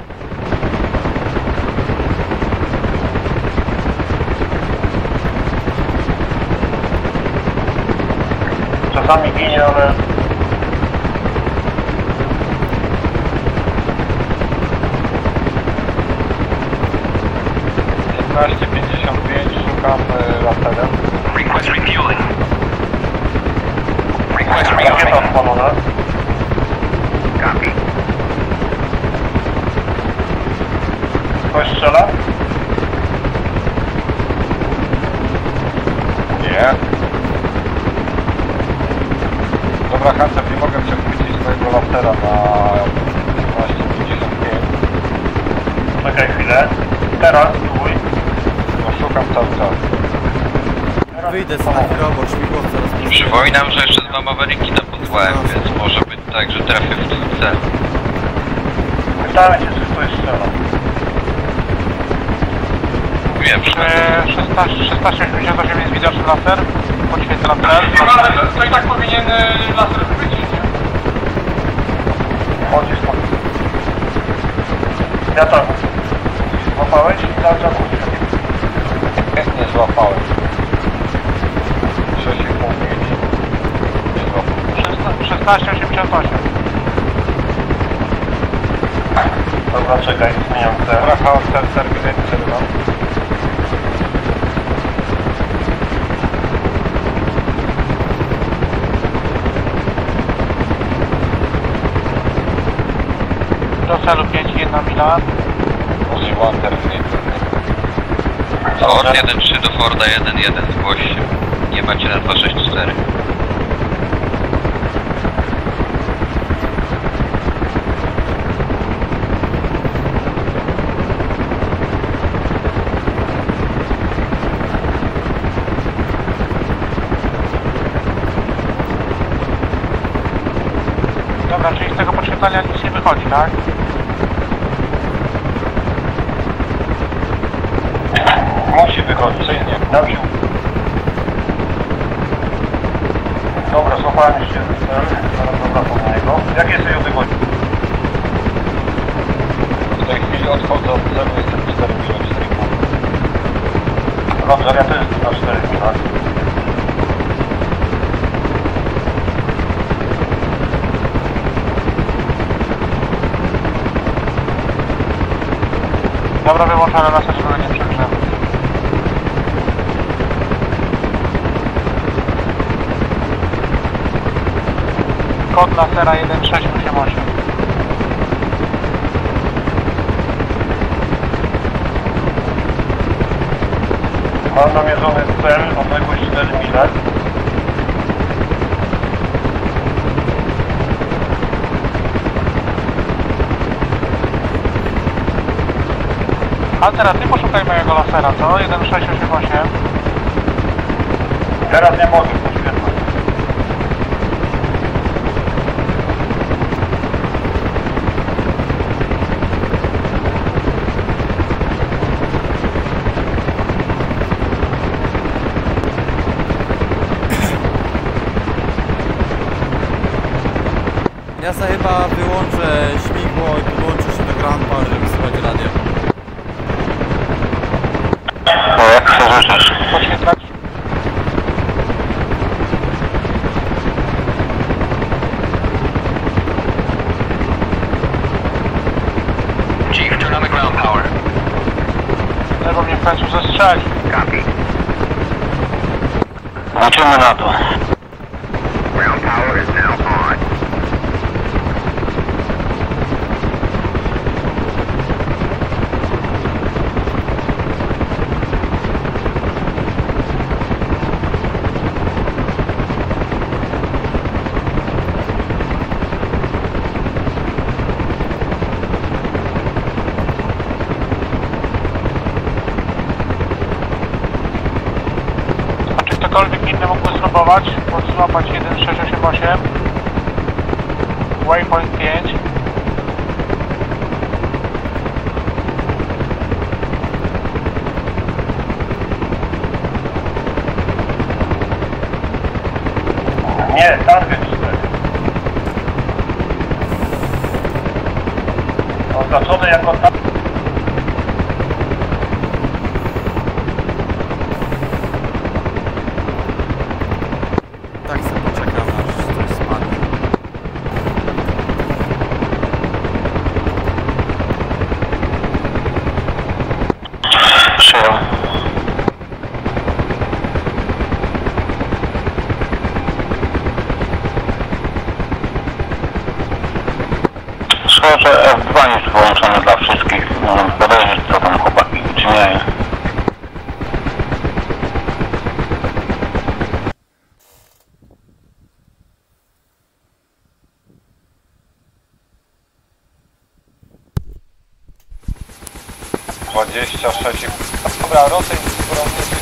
Speaker 5: Czasami ginie, ale... Szukam laserem.
Speaker 6: Request refueling. Request
Speaker 5: Rakieta odpalona.
Speaker 6: Copy.
Speaker 5: Ktoś strzela?
Speaker 6: Nie. Dobra, Hunter, nie mogę przechwycić swojego lasera na 1255.
Speaker 5: Czekaj chwilę. Teraz spróbuj.
Speaker 6: No szukam cały czas.
Speaker 9: Wyjdę sobie na chwilę obok śmigłowca.
Speaker 3: Przypominam, że jeszcze 2 Mavericki podłałem, więc może być tak, że trafię w ten cel.
Speaker 5: Pytałem cię, czy ktoś strzela.
Speaker 3: Wiem, że...
Speaker 11: 1688 jest widoczny laser. Podświetla cel. Ale to i tak powinien laser chwycić, nie?
Speaker 5: Chodzisz po... Ja tak. Złapałeś i cały czas
Speaker 6: Nie złapałem. 6,5 nie złapałem.
Speaker 11: 1688.
Speaker 5: Dobra, czekaj, zmieniam cel.
Speaker 6: Dobra, chaos, terminate, przerywam.
Speaker 11: Do celu 5, 1 mila.
Speaker 6: Only one terminator.
Speaker 3: Ford 1-3 do Forda 1-1, zgłoś się. Nie macie na 264.
Speaker 11: Dobra, czyli z tego podświetlenia nic nie wychodzi, tak?
Speaker 5: Musi wychodzić. Dobrze. Dobra, złapałem jeszcze jeden cel. Zaraz wracam na niego. Jak jest jej wychodzi?
Speaker 6: W tej chwili odchodzę od celu, jestem 4 mil, 4,5.
Speaker 5: Dobrze, ja też na 4 mila.
Speaker 11: Dobra, wyłączone laser, żeby nie przegrzewał. Kod lasera 1688.
Speaker 5: Mam namierzony cel, odległość 4 mile.
Speaker 11: Alternatyw, poszukaj mojego lasera, co? 1688.
Speaker 5: Teraz nie mogę poświetlać.
Speaker 9: Ja sobie chyba wyłączę śmigło i podłączę się do Grand Power, żeby słuchać radio.
Speaker 6: No jak się życzysz?
Speaker 11: Podświetlać.
Speaker 6: Chief, turn on the ground power.
Speaker 11: Lewo mnie w końcu zestrzeli.
Speaker 6: Copy. Liczymy na to. Ground power is now on.
Speaker 11: Ktokolwiek inny mógłby spróbować złapać 1688. waypoint 5.
Speaker 5: Nie, target 4. Oznaczony jako target.
Speaker 9: Tak sobie poczekam, aż coś spadnie.
Speaker 6: Przyjął. Szkoda, że F2 jest wyłączony dla wszystkich. Podejrzeć, co tam chłopaki wyczyniają.
Speaker 4: Dobra, rotaj z